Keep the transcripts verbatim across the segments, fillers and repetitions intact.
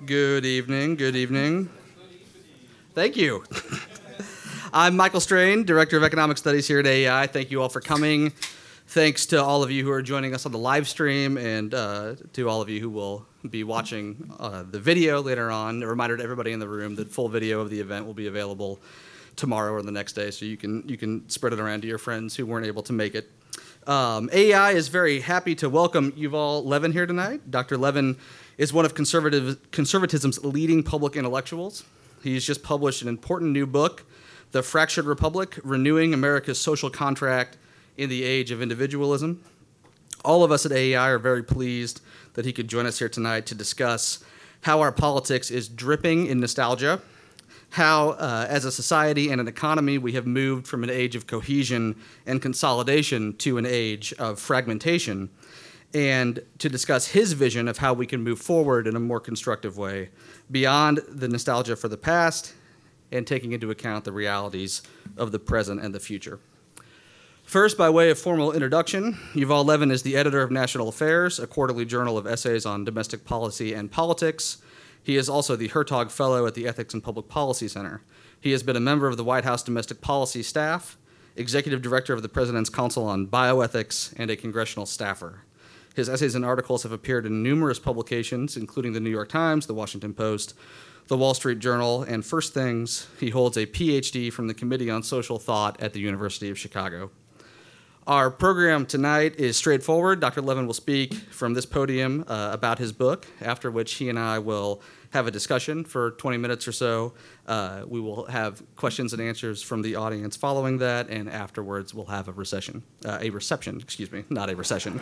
Good evening, good evening. Thank you. I'm Michael Strain, Director of Economic Studies here at A E I. Thank you all for coming. Thanks to all of you who are joining us on the live stream and uh, to all of you who will be watching uh, the video later on. A reminder to everybody in the room that full video of the event will be available tomorrow or the next day, so you can, you can spread it around to your friends who weren't able to make it. Um, A E I is very happy to welcome Yuval Levin here tonight. Doctor Levin is one of conservative, conservatism's leading public intellectuals. He's just published an important new book, The Fractured Republic, Renewing America's Social Contract in the Age of Individualism. All of us at A E I are very pleased that he could join us here tonight to discuss how our politics is dripping in nostalgia, how, uh, as a society and an economy, we have moved from an age of cohesion and consolidation to an age of fragmentation, and to discuss his vision of how we can move forward in a more constructive way, beyond the nostalgia for the past and taking into account the realities of the present and the future. First, by way of formal introduction, Yuval Levin is the editor of National Affairs, a quarterly journal of essays on domestic policy and politics. He is also the Hertog Fellow at the Ethics and Public Policy Center. He has been a member of the White House Domestic Policy Staff, executive director of the President's Council on Bioethics, and a congressional staffer. His essays and articles have appeared in numerous publications, including the New York Times, the Washington Post, the Wall Street Journal, and First Things. He holds a P H D from the Committee on Social Thought at the University of Chicago. Our program tonight is straightforward. Doctor Levin will speak from this podium uh, about his book, after which he and I will have a discussion for twenty minutes or so. Uh, we will have questions and answers from the audience following that, and afterwards we'll have a recession, uh, a reception, excuse me, not a recession.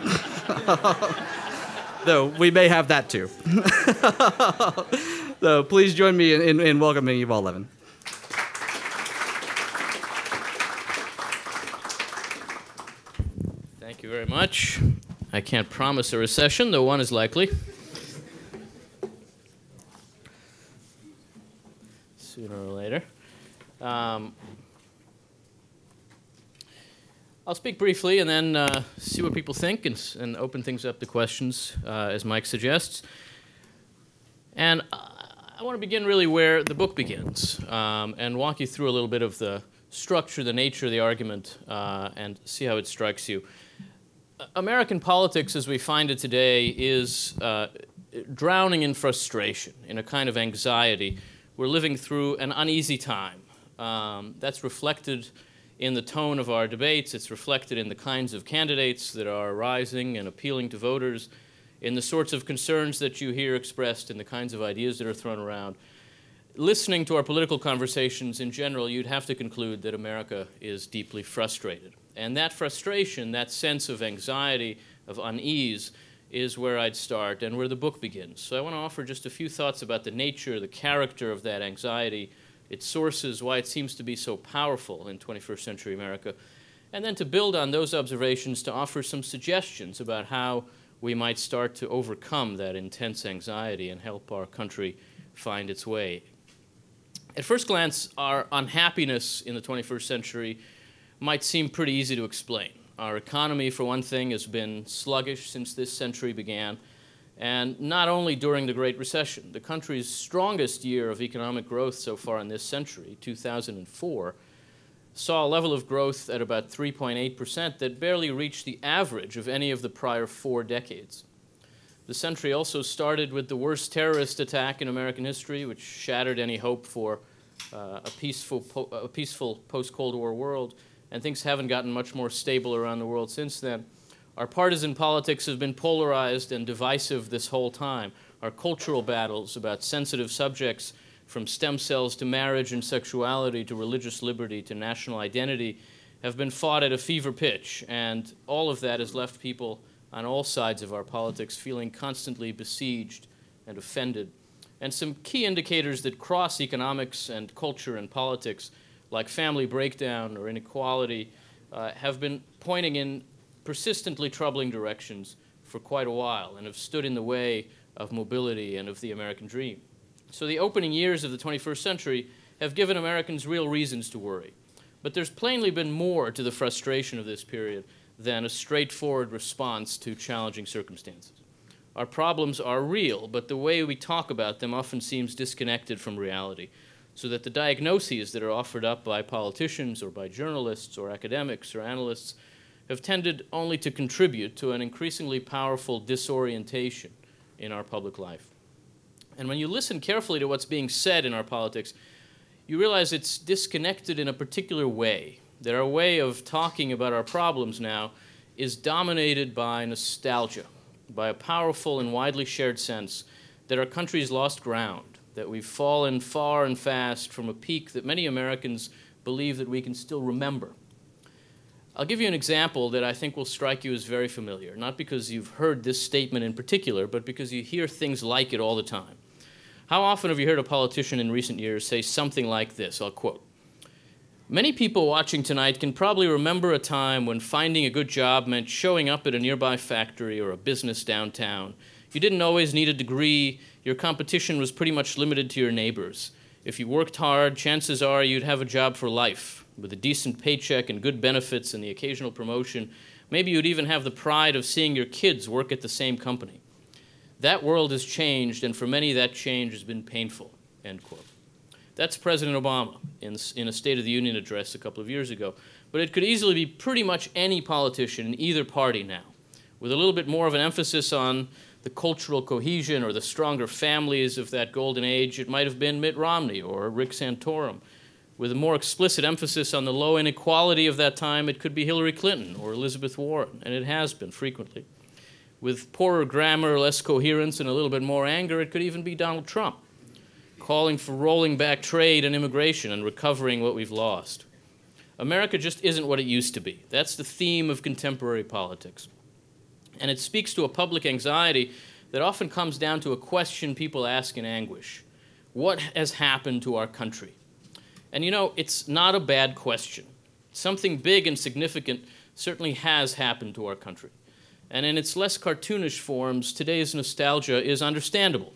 Though we may have that too. So please join me in, in, in welcoming Yuval Levin. Thank you very much. I can't promise a recession, though one is likely. Sooner or later. Um, I'll speak briefly and then uh, see what people think and, and open things up to questions, uh, as Mike suggests. And I want to begin really where the book begins um, and walk you through a little bit of the structure, the nature of the argument, uh, and see how it strikes you. American politics as we find it today is uh, drowning in frustration, in a kind of anxiety. We're living through an uneasy time. Um, that's reflected in the tone of our debates. It's reflected in the kinds of candidates that are rising and appealing to voters, in the sorts of concerns that you hear expressed, in the kinds of ideas that are thrown around. Listening to our political conversations in general, you'd have to conclude that America is deeply frustrated. And that frustration, that sense of anxiety, of unease, is where I'd start and where the book begins. So I want to offer just a few thoughts about the nature, the character of that anxiety, its sources, why it seems to be so powerful in twenty-first century America, and then to build on those observations to offer some suggestions about how we might start to overcome that intense anxiety and help our country find its way. At first glance, our unhappiness in the twenty-first century might seem pretty easy to explain. Our economy, for one thing, has been sluggish since this century began, and not only during the Great Recession. The country's strongest year of economic growth so far in this century, two thousand four, saw a level of growth at about three point eight percent that barely reached the average of any of the prior four decades. The century also started with the worst terrorist attack in American history, which shattered any hope for uh, a peaceful, po a peaceful post-Cold War world, and things haven't gotten much more stable around the world since then. Our partisan politics have been polarized and divisive this whole time. Our cultural battles about sensitive subjects, from stem cells to marriage and sexuality to religious liberty to national identity, have been fought at a fever pitch, and all of that has left people on all sides of our politics feeling constantly besieged and offended. And some key indicators that cross economics and culture and politics, like family breakdown or inequality, uh, have been pointing in persistently troubling directions for quite a while and have stood in the way of mobility and of the American dream. So the opening years of the twenty-first century have given Americans real reasons to worry. But there's plainly been more to the frustration of this period than a straightforward response to challenging circumstances. Our problems are real, but the way we talk about them often seems disconnected from reality, so that the diagnoses that are offered up by politicians or by journalists or academics or analysts have tended only to contribute to an increasingly powerful disorientation in our public life. And when you listen carefully to what's being said in our politics, you realize it's disconnected in a particular way, that our way of talking about our problems now is dominated by nostalgia, by a powerful and widely shared sense that our country's lost ground, that we've fallen far and fast from a peak that many Americans believe that we can still remember. I'll give you an example that I think will strike you as very familiar, not because you've heard this statement in particular, but because you hear things like it all the time. How often have you heard a politician in recent years say something like this? I'll quote. Many people watching tonight can probably remember a time when finding a good job meant showing up at a nearby factory or a business downtown. You didn't always need a degree. Your competition was pretty much limited to your neighbors. If you worked hard, chances are you'd have a job for life, with a decent paycheck and good benefits and the occasional promotion. Maybe you'd even have the pride of seeing your kids work at the same company. That world has changed, and for many that change has been painful, end quote. That's President Obama in, in a State of the Union address a couple of years ago. But it could easily be pretty much any politician in either party now, with a little bit more of an emphasis on the cultural cohesion or the stronger families of that golden age. It might have been Mitt Romney or Rick Santorum. With a more explicit emphasis on the low inequality of that time, it could be Hillary Clinton or Elizabeth Warren, and it has been frequently. With poorer grammar, less coherence, and a little bit more anger, it could even be Donald Trump, calling for rolling back trade and immigration and recovering what we've lost. America just isn't what it used to be. That's the theme of contemporary politics. And it speaks to a public anxiety that often comes down to a question people ask in anguish. What has happened to our country? And you know, it's not a bad question. Something big and significant certainly has happened to our country. And in its less cartoonish forms, today's nostalgia is understandable.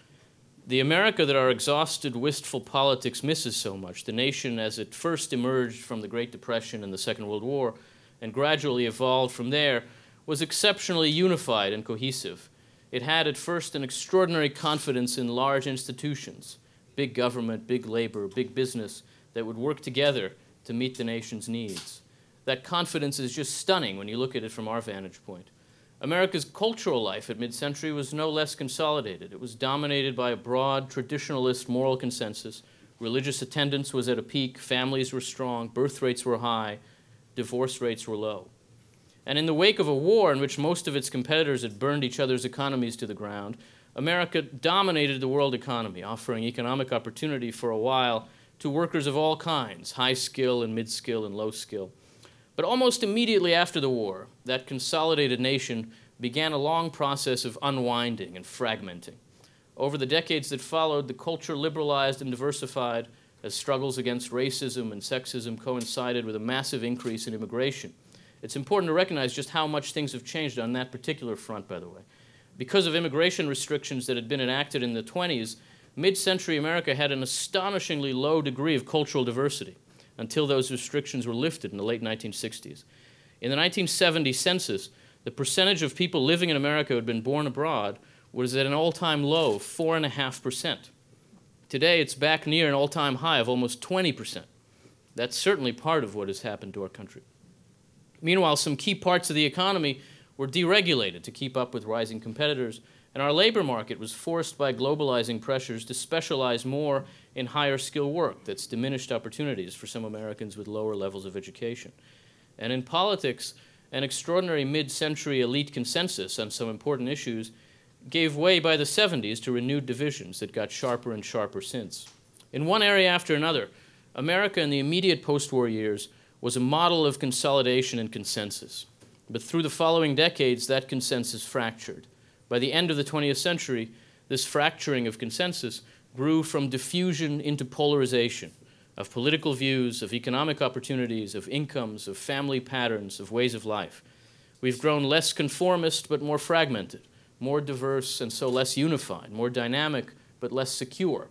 The America that our exhausted, wistful politics misses so much, the nation as it first emerged from the Great Depression and the Second World War and gradually evolved from there, was exceptionally unified and cohesive. It had at first an extraordinary confidence in large institutions, big government, big labor, big business, that would work together to meet the nation's needs. That confidence is just stunning when you look at it from our vantage point. America's cultural life at mid-century was no less consolidated. It was dominated by a broad, traditionalist moral consensus. Religious attendance was at a peak, families were strong, birth rates were high, divorce rates were low. And in the wake of a war in which most of its competitors had burned each other's economies to the ground, America dominated the world economy, offering economic opportunity for a while to workers of all kinds, high skill and mid-skill and low skill. But almost immediately after the war, that consolidated nation began a long process of unwinding and fragmenting. Over the decades that followed, the culture liberalized and diversified as struggles against racism and sexism coincided with a massive increase in immigration. It's important to recognize just how much things have changed on that particular front, by the way. Because of immigration restrictions that had been enacted in the twenties, mid-century America had an astonishingly low degree of cultural diversity until those restrictions were lifted in the late nineteen sixties. In the nineteen seventy census, the percentage of people living in America who had been born abroad was at an all-time low of four point five percent. Today, it's back near an all-time high of almost twenty percent. That's certainly part of what has happened to our country. Meanwhile, some key parts of the economy were deregulated to keep up with rising competitors, and our labor market was forced by globalizing pressures to specialize more in higher skill work that's diminished opportunities for some Americans with lower levels of education. And in politics, an extraordinary mid-century elite consensus on some important issues gave way by the seventies to renewed divisions that got sharper and sharper since. In one area after another, America in the immediate post-war years was a model of consolidation and consensus. But through the following decades, that consensus fractured. By the end of the twentieth century, this fracturing of consensus grew from diffusion into polarization of political views, of economic opportunities, of incomes, of family patterns, of ways of life. We've grown less conformist but more fragmented, more diverse and so less unified, more dynamic but less secure.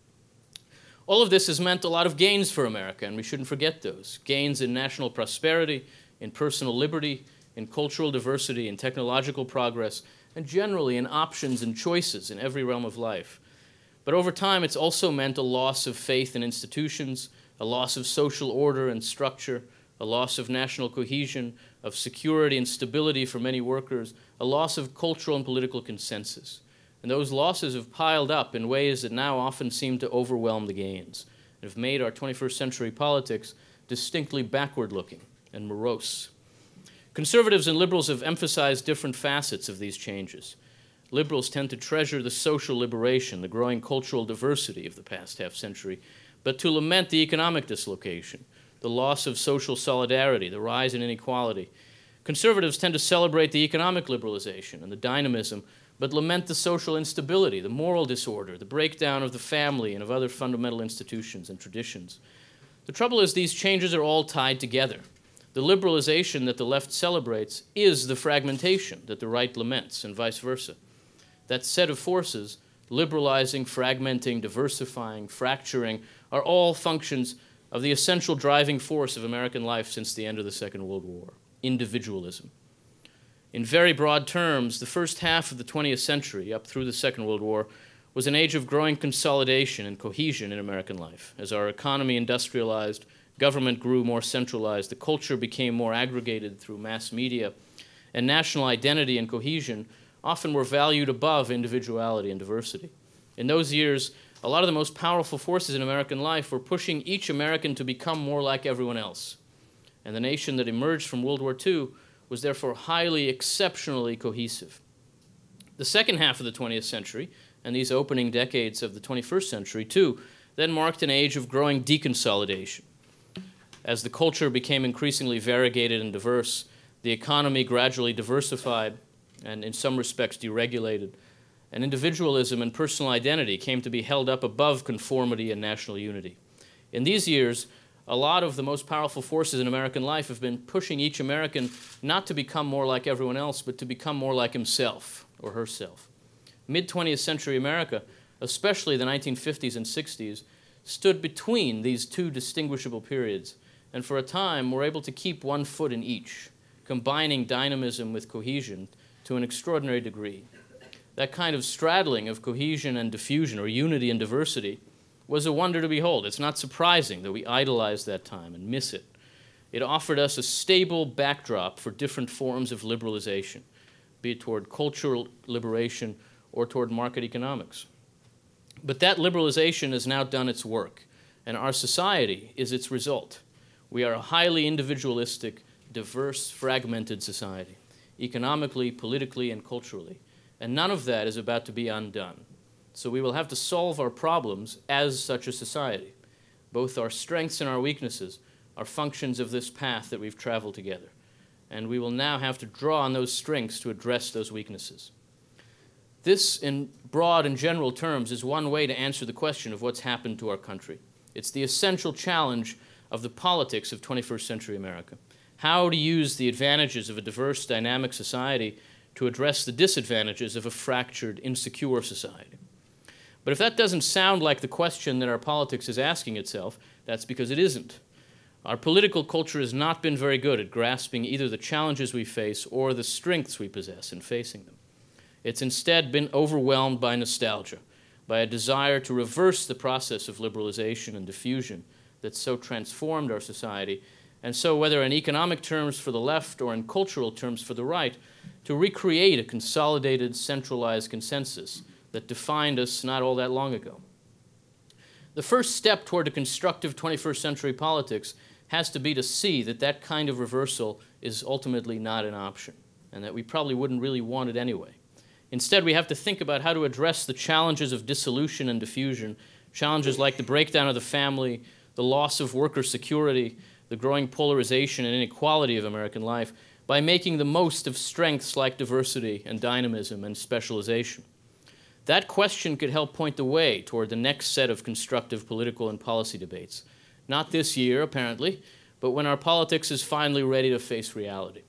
All of this has meant a lot of gains for America, and we shouldn't forget those. Gains in national prosperity, in personal liberty, in cultural diversity, in technological progress, and generally in options and choices in every realm of life. But over time, it's also meant a loss of faith in institutions, a loss of social order and structure, a loss of national cohesion, of security and stability for many workers, a loss of cultural and political consensus. And those losses have piled up in ways that now often seem to overwhelm the gains, and have made our twenty-first century politics distinctly backward-looking and morose. Conservatives and liberals have emphasized different facets of these changes. Liberals tend to treasure the social liberation, the growing cultural diversity of the past half-century, but to lament the economic dislocation, the loss of social solidarity, the rise in inequality. Conservatives tend to celebrate the economic liberalization and the dynamism, but lament the social instability, the moral disorder, the breakdown of the family and of other fundamental institutions and traditions. The trouble is these changes are all tied together. The liberalization that the left celebrates is the fragmentation that the right laments, and vice versa. That set of forces, liberalizing, fragmenting, diversifying, fracturing, are all functions of the essential driving force of American life since the end of the Second World War, individualism. In very broad terms, the first half of the twentieth century, up through the Second World War, was an age of growing consolidation and cohesion in American life. As our economy industrialized, government grew more centralized, the culture became more aggregated through mass media, and national identity and cohesion often were valued above individuality and diversity. In those years, a lot of the most powerful forces in American life were pushing each American to become more like everyone else. And the nation that emerged from World War Two was therefore highly, exceptionally cohesive. The second half of the twentieth century, and these opening decades of the twenty-first century too, then marked an age of growing deconsolidation. As the culture became increasingly variegated and diverse, the economy gradually diversified and in some respects deregulated, and individualism and personal identity came to be held up above conformity and national unity. In these years, a lot of the most powerful forces in American life have been pushing each American not to become more like everyone else, but to become more like himself or herself. Mid-twentieth century America, especially the nineteen fifties and sixties, stood between these two distinguishable periods, and for a time were able to keep one foot in each, combining dynamism with cohesion to an extraordinary degree. That kind of straddling of cohesion and diffusion, or unity and diversity, was a wonder to behold. It's not surprising that we idolize that time and miss it. It offered us a stable backdrop for different forms of liberalization, be it toward cultural liberation or toward market economics. But that liberalization has now done its work, and our society is its result. We are a highly individualistic, diverse, fragmented society, economically, politically, and culturally. And none of that is about to be undone. So we will have to solve our problems as such a society. Both our strengths and our weaknesses are functions of this path that we've traveled together. And we will now have to draw on those strengths to address those weaknesses. This, in broad and general terms, is one way to answer the question of what's happened to our country. It's the essential challenge of the politics of twenty-first century America. How to use the advantages of a diverse, dynamic society to address the disadvantages of a fractured, insecure society. But if that doesn't sound like the question that our politics is asking itself, that's because it isn't. Our political culture has not been very good at grasping either the challenges we face or the strengths we possess in facing them. It's instead been overwhelmed by nostalgia, by a desire to reverse the process of liberalization and diffusion that so transformed our society, and so whether in economic terms for the left or in cultural terms for the right, to recreate a consolidated, centralized consensus that defined us not all that long ago. The first step toward a constructive twenty-first century politics has to be to see that that kind of reversal is ultimately not an option, and that we probably wouldn't really want it anyway. Instead, we have to think about how to address the challenges of dissolution and diffusion, challenges like the breakdown of the family, the loss of worker security, the growing polarization and inequality of American life, by making the most of strengths like diversity and dynamism and specialization. That question could help point the way toward the next set of constructive political and policy debates. Not this year, apparently, but when our politics is finally ready to face reality.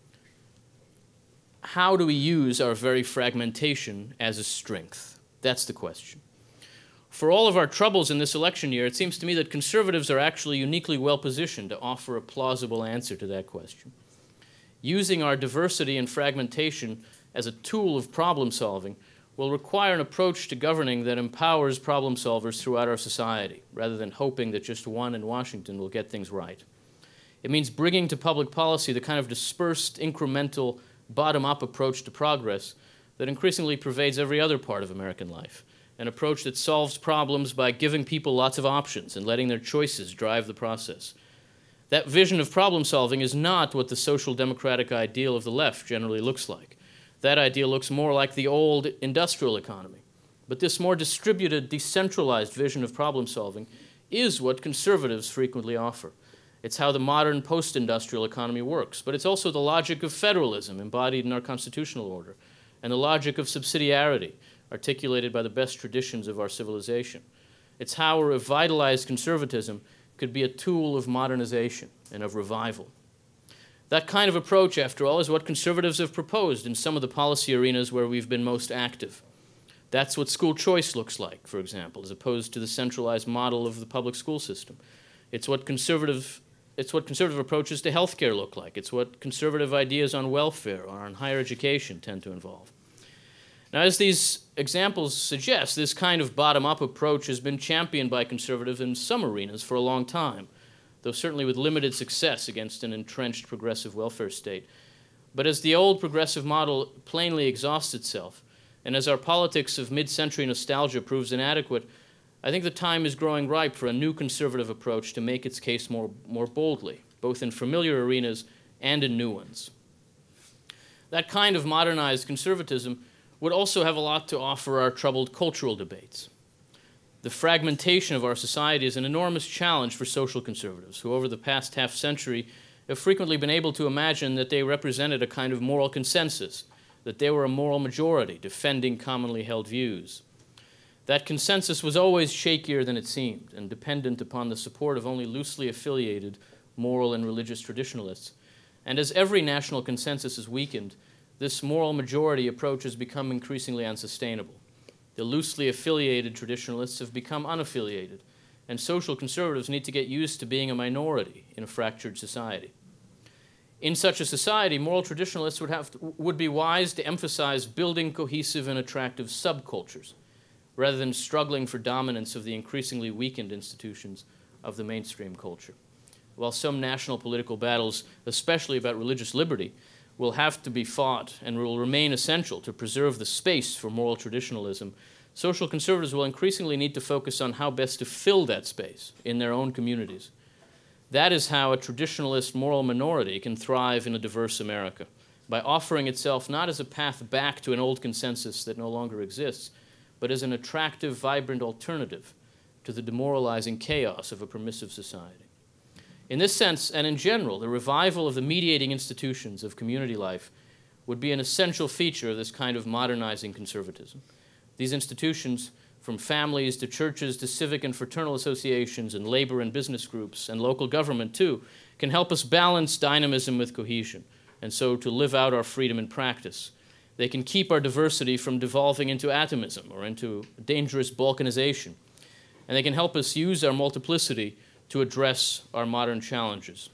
How do we use our very fragmentation as a strength? That's the question. For all of our troubles in this election year, it seems to me that conservatives are actually uniquely well positioned to offer a plausible answer to that question. Using our diversity and fragmentation as a tool of problem solving will require an approach to governing that empowers problem solvers throughout our society, rather than hoping that just one in Washington will get things right. It means bringing to public policy the kind of dispersed, incremental, bottom-up approach to progress that increasingly pervades every other part of American life, an approach that solves problems by giving people lots of options and letting their choices drive the process. That vision of problem solving is not what the social democratic ideal of the left generally looks like. That ideal looks more like the old industrial economy. But this more distributed, decentralized vision of problem solving is what conservatives frequently offer. It's how the modern post-industrial economy works, but it's also the logic of federalism embodied in our constitutional order, and the logic of subsidiarity articulated by the best traditions of our civilization. It's how a revitalized conservatism could be a tool of modernization and of revival. That kind of approach, after all, is what conservatives have proposed in some of the policy arenas where we've been most active. That's what school choice looks like, for example, as opposed to the centralized model of the public school system. It's what conservative, it's what conservative approaches to healthcare look like. It's what conservative ideas on welfare or on higher education tend to involve. Now, as these examples suggest, this kind of bottom-up approach has been championed by conservatives in some arenas for a long time, though certainly with limited success against an entrenched progressive welfare state. But as the old progressive model plainly exhausts itself, and as our politics of mid-century nostalgia proves inadequate, I think the time is growing ripe for a new conservative approach to make its case more, more boldly, both in familiar arenas and in new ones. That kind of modernized conservatism would also have a lot to offer our troubled cultural debates. The fragmentation of our society is an enormous challenge for social conservatives, who over the past half century have frequently been able to imagine that they represented a kind of moral consensus, that they were a moral majority defending commonly held views. That consensus was always shakier than it seemed and dependent upon the support of only loosely affiliated moral and religious traditionalists. And as every national consensus is weakened, this moral majority approach has become increasingly unsustainable. The loosely affiliated traditionalists have become unaffiliated, and social conservatives need to get used to being a minority in a fractured society. In such a society, moral traditionalists would, have to, would be wise to emphasize building cohesive and attractive subcultures, rather than struggling for dominance of the increasingly weakened institutions of the mainstream culture. While some national political battles, especially about religious liberty, will have to be fought and will remain essential to preserve the space for moral traditionalism, social conservatives will increasingly need to focus on how best to fill that space in their own communities. That is how a traditionalist moral minority can thrive in a diverse America, by offering itself not as a path back to an old consensus that no longer exists, but as an attractive, vibrant alternative to the demoralizing chaos of a permissive society. In this sense, and in general, the revival of the mediating institutions of community life would be an essential feature of this kind of modernizing conservatism. These institutions, from families to churches to civic and fraternal associations and labor and business groups and local government too, can help us balance dynamism with cohesion, and so to live out our freedom in practice. They can keep our diversity from devolving into atomism or into dangerous balkanization, and they can help us use our multiplicity to address our modern challenges.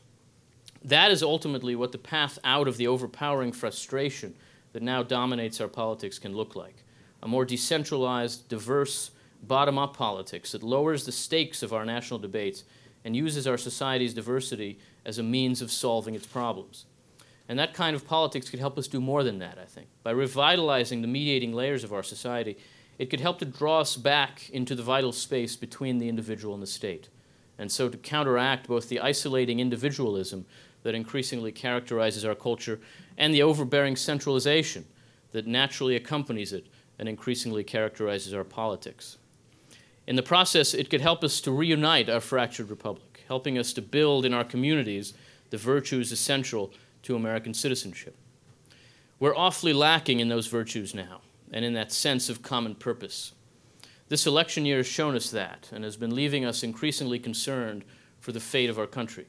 That is ultimately what the path out of the overpowering frustration that now dominates our politics can look like. A more decentralized, diverse, bottom-up politics that lowers the stakes of our national debates and uses our society's diversity as a means of solving its problems. And that kind of politics could help us do more than that, I think. By revitalizing the mediating layers of our society, it could help to draw us back into the vital space between the individual and the state, and so to counteract both the isolating individualism that increasingly characterizes our culture and the overbearing centralization that naturally accompanies it and increasingly characterizes our politics. In the process, it could help us to reunite our fractured republic, helping us to build in our communities the virtues essential to American citizenship. We're awfully lacking in those virtues now, and in that sense of common purpose. This election year has shown us that, and has been leaving us increasingly concerned for the fate of our country.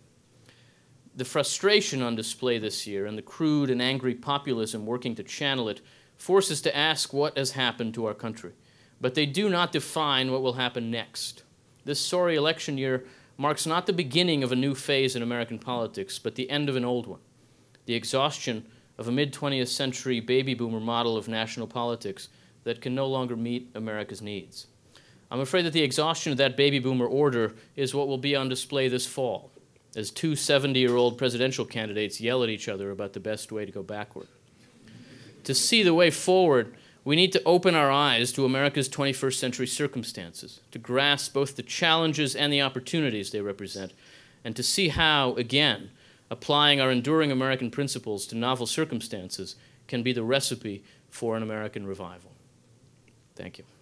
The frustration on display this year and the crude and angry populism working to channel it force us to ask what has happened to our country. But they do not define what will happen next. This sorry election year marks not the beginning of a new phase in American politics, but the end of an old one. the exhaustion of a mid-twentieth century baby boomer model of national politics that can no longer meet America's needs. I'm afraid that the exhaustion of that baby boomer order is what will be on display this fall, as two seventy-year-old presidential candidates yell at each other about the best way to go backward. To see the way forward, we need to open our eyes to America's twenty-first century circumstances, to grasp both the challenges and the opportunities they represent, and to see how, again, applying our enduring American principles to novel circumstances can be the recipe for an American revival. Thank you.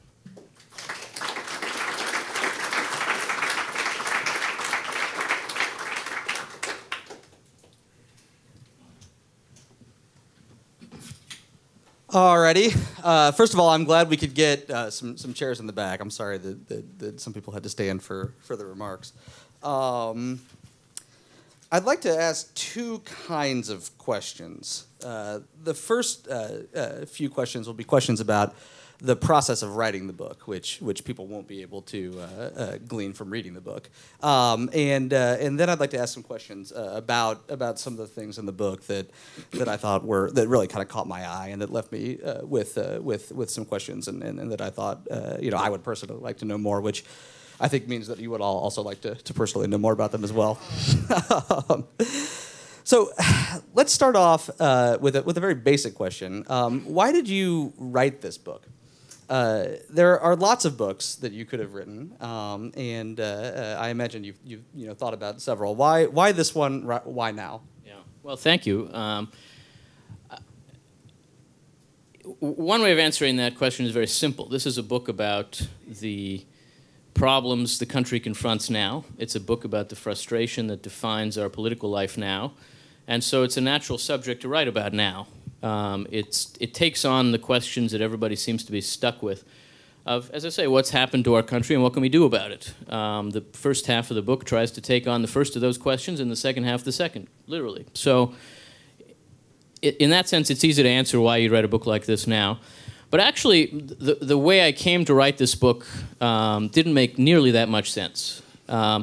Alrighty. Uh, first of all, I'm glad we could get uh, some some chairs in the back. I'm sorry that, that, that some people had to stand for further remarks. Um, I'd like to ask two kinds of questions. Uh, the first uh, uh, few questions will be questions about the process of writing the book, which which people won't be able to uh, uh, glean from reading the book, um, and uh, and then I'd like to ask some questions uh, about about some of the things in the book that that I thought were that really kind of caught my eye and that left me uh, with uh, with with some questions and, and, and that I thought uh, you know I would personally like to know more, which I think means that you would all also like to, to personally know more about them as well. um, so let's start off uh, with a, with a very basic question. Um, why did you write this book? Uh, there are lots of books that you could have written, um, and uh, uh, I imagine you've, you've you know thought about several. Why why this one? Why now? Yeah. Well, thank you. Um, one way of answering that question is very simple. This is a book about the problems the country confronts now. It's a book about the frustration that defines our political life now, and so it's a natural subject to write about now. Um, it's, it takes on the questions that everybody seems to be stuck with of, as I say, what's happened to our country and what can we do about it? Um, the first half of the book tries to take on the first of those questions and the second half the second, literally. So it, in that sense, it's easy to answer why you'd write a book like this now. But actually, the, the way I came to write this book um, didn't make nearly that much sense. Um,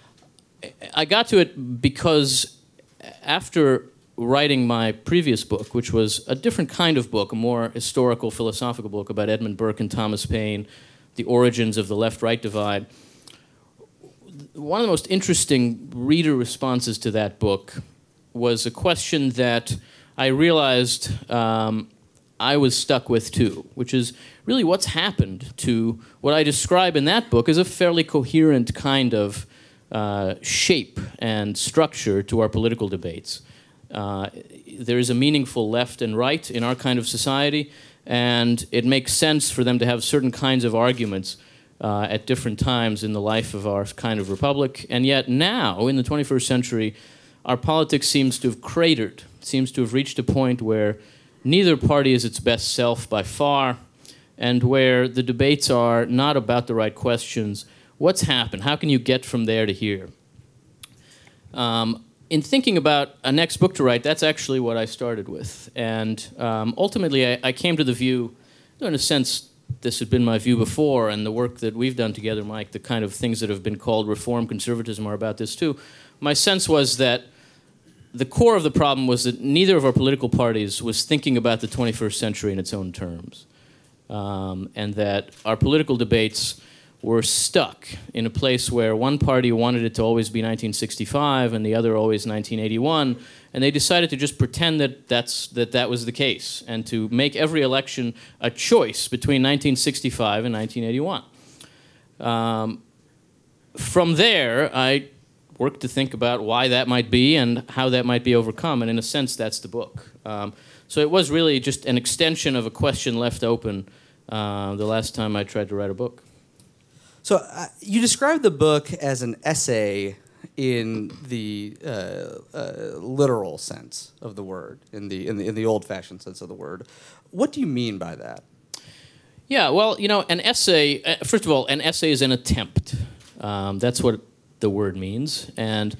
I got to it because after writing my previous book, which was a different kind of book, a more historical, philosophical book about Edmund Burke and Thomas Paine, the origins of the left-right divide. One of the most interesting reader responses to that book was a question that I realized um, I was stuck with too, which is really what's happened to what I describe in that book as a fairly coherent kind of uh, shape and structure to our political debates. Uh, there is a meaningful left and right in our kind of society, and it makes sense for them to have certain kinds of arguments uh, at different times in the life of our kind of republic. And yet now, in the twenty-first century, our politics seems to have cratered, seems to have reached a point where neither party is its best self by far, and where the debates are not about the right questions. What's happened? How can you get from there to here? Um, In thinking about a next book to write, that's actually what I started with. And um, ultimately, I, I came to the view, in a sense, this had been my view before, and the work that we've done together, Mike, the kind of things that have been called reform conservatism are about this too. My sense was that the core of the problem was that neither of our political parties was thinking about the twenty-first century in its own terms. Um, and that our political debates were stuck in a place where one party wanted it to always be nineteen sixty-five and the other always nineteen eighty-one, and they decided to just pretend that that's, that, that was the case and to make every election a choice between nineteen sixty-five and nineteen eighty-one. Um, from there, I worked to think about why that might be and how that might be overcome, and in a sense, that's the book. Um, so it was really just an extension of a question left open uh, the last time I tried to write a book. So uh, you described the book as an essay in the uh, uh, literal sense of the word, in the in the, in the old-fashioned sense of the word. What do you mean by that? Yeah, well, you know, an essay. Uh, first of all, an essay is an attempt. Um, that's what the word means, and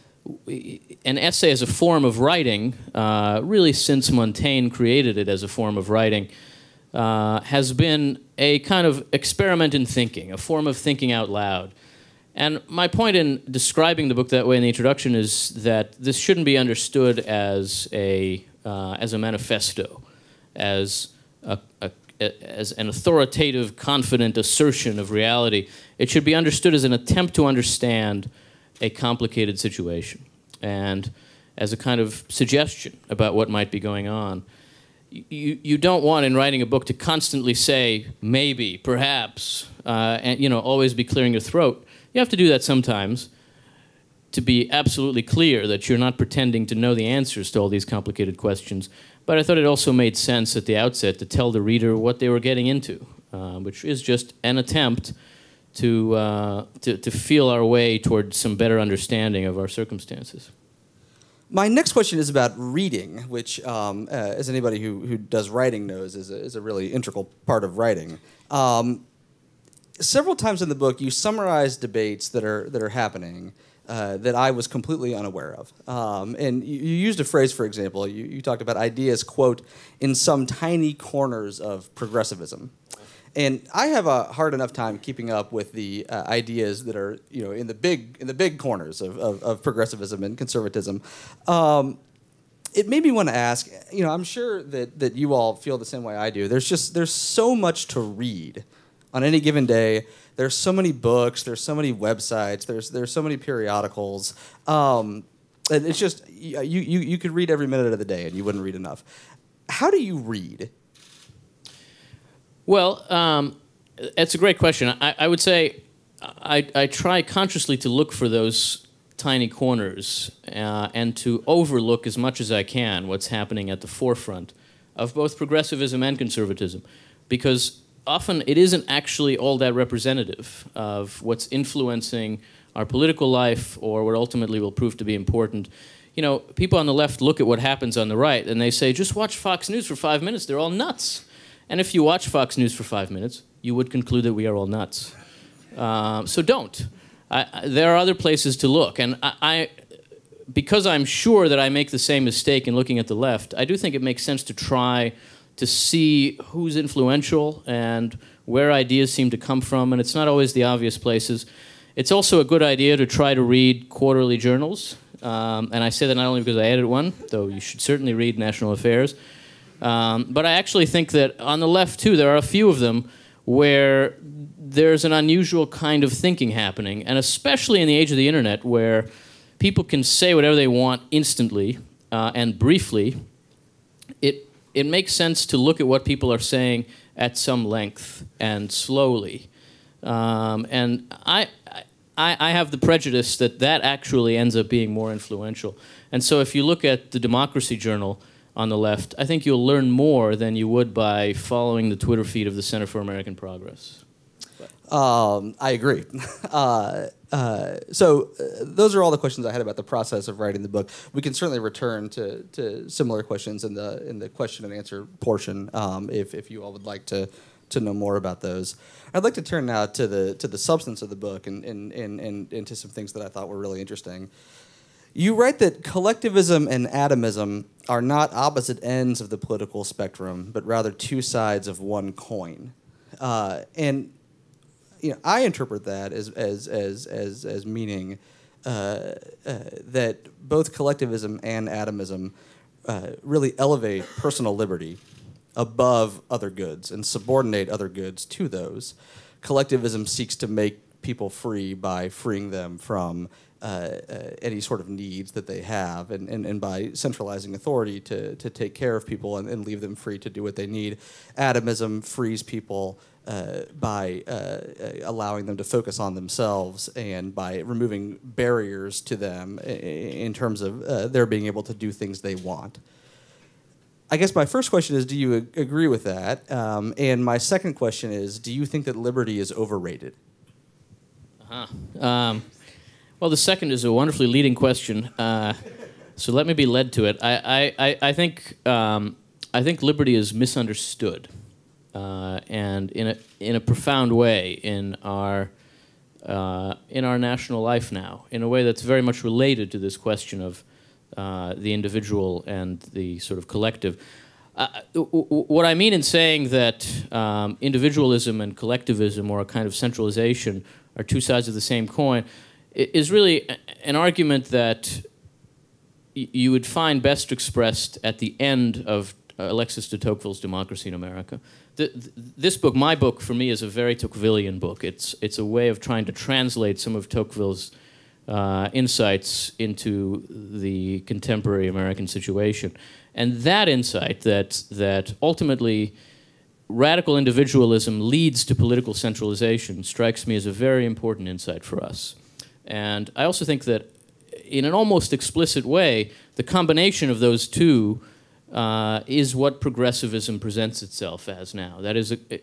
an essay as a form of writing, uh, really since Montaigne created it as a form of writing, uh, has been a kind of experiment in thinking, a form of thinking out loud. And my point in describing the book that way in the introduction is that this shouldn't be understood as a uh, as a manifesto, as a, a, as an authoritative, confident assertion of reality. It should be understood as an attempt to understand a complicated situation, and as a kind of suggestion about what might be going on. You, you don't want, in writing a book, to constantly say, maybe, perhaps, uh, and, you know, always be clearing your throat. You have to do that sometimes to be absolutely clear that you're not pretending to know the answers to all these complicated questions. But I thought it also made sense at the outset to tell the reader what they were getting into, uh, which is just an attempt to, uh, to, to feel our way toward some better understanding of our circumstances. My next question is about reading, which, um, uh, as anybody who, who does writing knows, is a, is a really integral part of writing. Um, several times in the book, you summarize debates that are that are happening uh, that I was completely unaware of. Um, and you, you used a phrase, for example. You, you talked about ideas, quote, in some tiny corners of progressivism. And I have a hard enough time keeping up with the uh, ideas that are, you know, in the big in the big corners of, of, of progressivism and conservatism. Um, it made me want to ask, you know, I'm sure that that you all feel the same way I do. There's just there's so much to read on any given day. There's so many books. There's so many websites. There's there's so many periodicals. Um, and it's just you you you could read every minute of the day and you wouldn't read enough. How do you read? Well, um, it's a great question. I, I would say I, I try consciously to look for those tiny corners uh, and to overlook as much as I can what's happening at the forefront of both progressivism and conservatism, because often it isn't actually all that representative of what's influencing our political life or what ultimately will prove to be important. You know, people on the left look at what happens on the right and they say, just watch Fox News for five minutes, they're all nuts. And if you watch Fox News for five minutes, you would conclude that we are all nuts. Uh, so don't. I, I, there are other places to look. And I, I, because I'm sure that I make the same mistake in looking at the left, I do think it makes sense to try to see who's influential and where ideas seem to come from. And it's not always the obvious places. It's also a good idea to try to read quarterly journals. Um, and I say that not only because I edit one, though you should certainly read National Affairs. Um, but I actually think that on the left, too, there are a few of them where there's an unusual kind of thinking happening, and especially in the age of the internet, where people can say whatever they want instantly uh, and briefly, it, it makes sense to look at what people are saying at some length and slowly. Um, and I, I, I have the prejudice that that actually ends up being more influential. And so if you look at the Democracy Journal on the left, I think you'll learn more than you would by following the Twitter feed of the Center for American Progress. Um, I agree. uh, uh, so uh, those are all the questions I had about the process of writing the book. We can certainly return to, to similar questions in the in the question and answer portion um, if if you all would like to to know more about those. I'd like to turn now to the to the substance of the book and and and, and into some things that I thought were really interesting. You write that collectivism and atomism are not opposite ends of the political spectrum, but rather two sides of one coin. Uh, and you know, I interpret that as as as as, as meaning uh, uh, that both collectivism and atomism uh, really elevate personal liberty above other goods and subordinate other goods to those. Collectivism seeks to make people free by freeing them from Uh, uh, any sort of needs that they have, and, and, and by centralizing authority to, to take care of people and, and leave them free to do what they need. Atomism frees people uh, by uh, allowing them to focus on themselves and by removing barriers to them in terms of uh, their being able to do things they want. I guess my first question is, do you ag- agree with that? Um, and my second question is, do you think that liberty is overrated? Uh-huh. Um. Well, the second is a wonderfully leading question, uh, so let me be led to it. I, I, I think um, I think liberty is misunderstood, uh, and in a in a profound way in our uh, in our national life now, in a way that's very much related to this question of uh, the individual and the sort of collective. Uh, w- w- what I mean in saying that um, individualism and collectivism, or a kind of centralization, are two sides of the same coin, is really an argument that you would find best expressed at the end of Alexis de Tocqueville's Democracy in America. The, this book, my book, for me, is a very Tocquevillian book. It's, it's a way of trying to translate some of Tocqueville's uh, insights into the contemporary American situation. And that insight, that, that ultimately radical individualism leads to political centralization, strikes me as a very important insight for us. And I also think that in an almost explicit way, the combination of those two uh, is what progressivism presents itself as now. That is, a, a,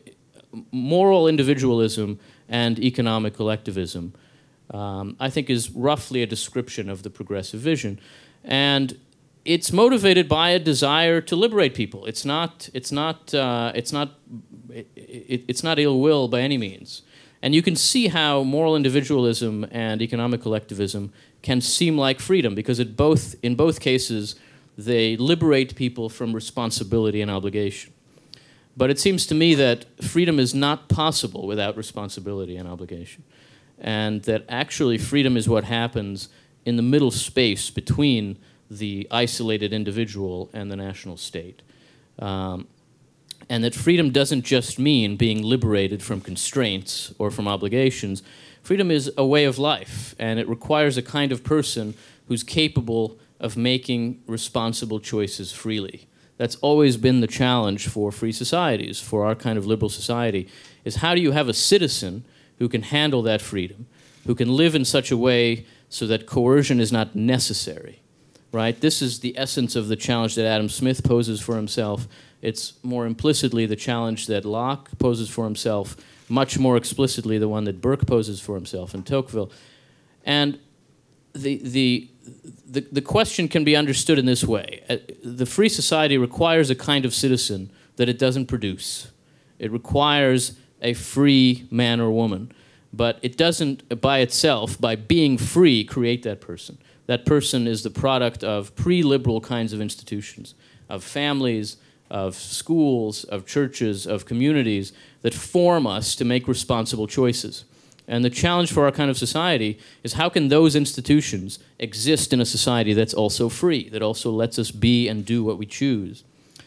moral individualism and economic collectivism, um, I think, is roughly a description of the progressive vision. And it's motivated by a desire to liberate people. It's not, it's not, uh, it's not, it, it, it's not ill will by any means. And you can see how moral individualism and economic collectivism can seem like freedom, because it both, in both cases, they liberate people from responsibility and obligation. But it seems to me that freedom is not possible without responsibility and obligation, and that actually freedom is what happens in the middle space between the isolated individual and the national state. Um, and that freedom doesn't just mean being liberated from constraints or from obligations. Freedom is a way of life, and it requires a kind of person who's capable of making responsible choices freely. That's always been the challenge for free societies, for our kind of liberal society, is how do you have a citizen who can handle that freedom, who can live in such a way so that coercion is not necessary, right? This is the essence of the challenge that Adam Smith poses for himself. It's more implicitly the challenge that Locke poses for himself, much more explicitly the one that Burke poses for himself in Tocqueville. And the, the, the, the question can be understood in this way. Uh, the free society requires a kind of citizen that it doesn't produce. It requires a free man or woman, but it doesn't, by itself, by being free, create that person. That person is the product of pre-liberal kinds of institutions, of families, of schools, of churches, of communities that form us to make responsible choices. And the challenge for our kind of society is how can those institutions exist in a society that's also free, that also lets us be and do what we choose?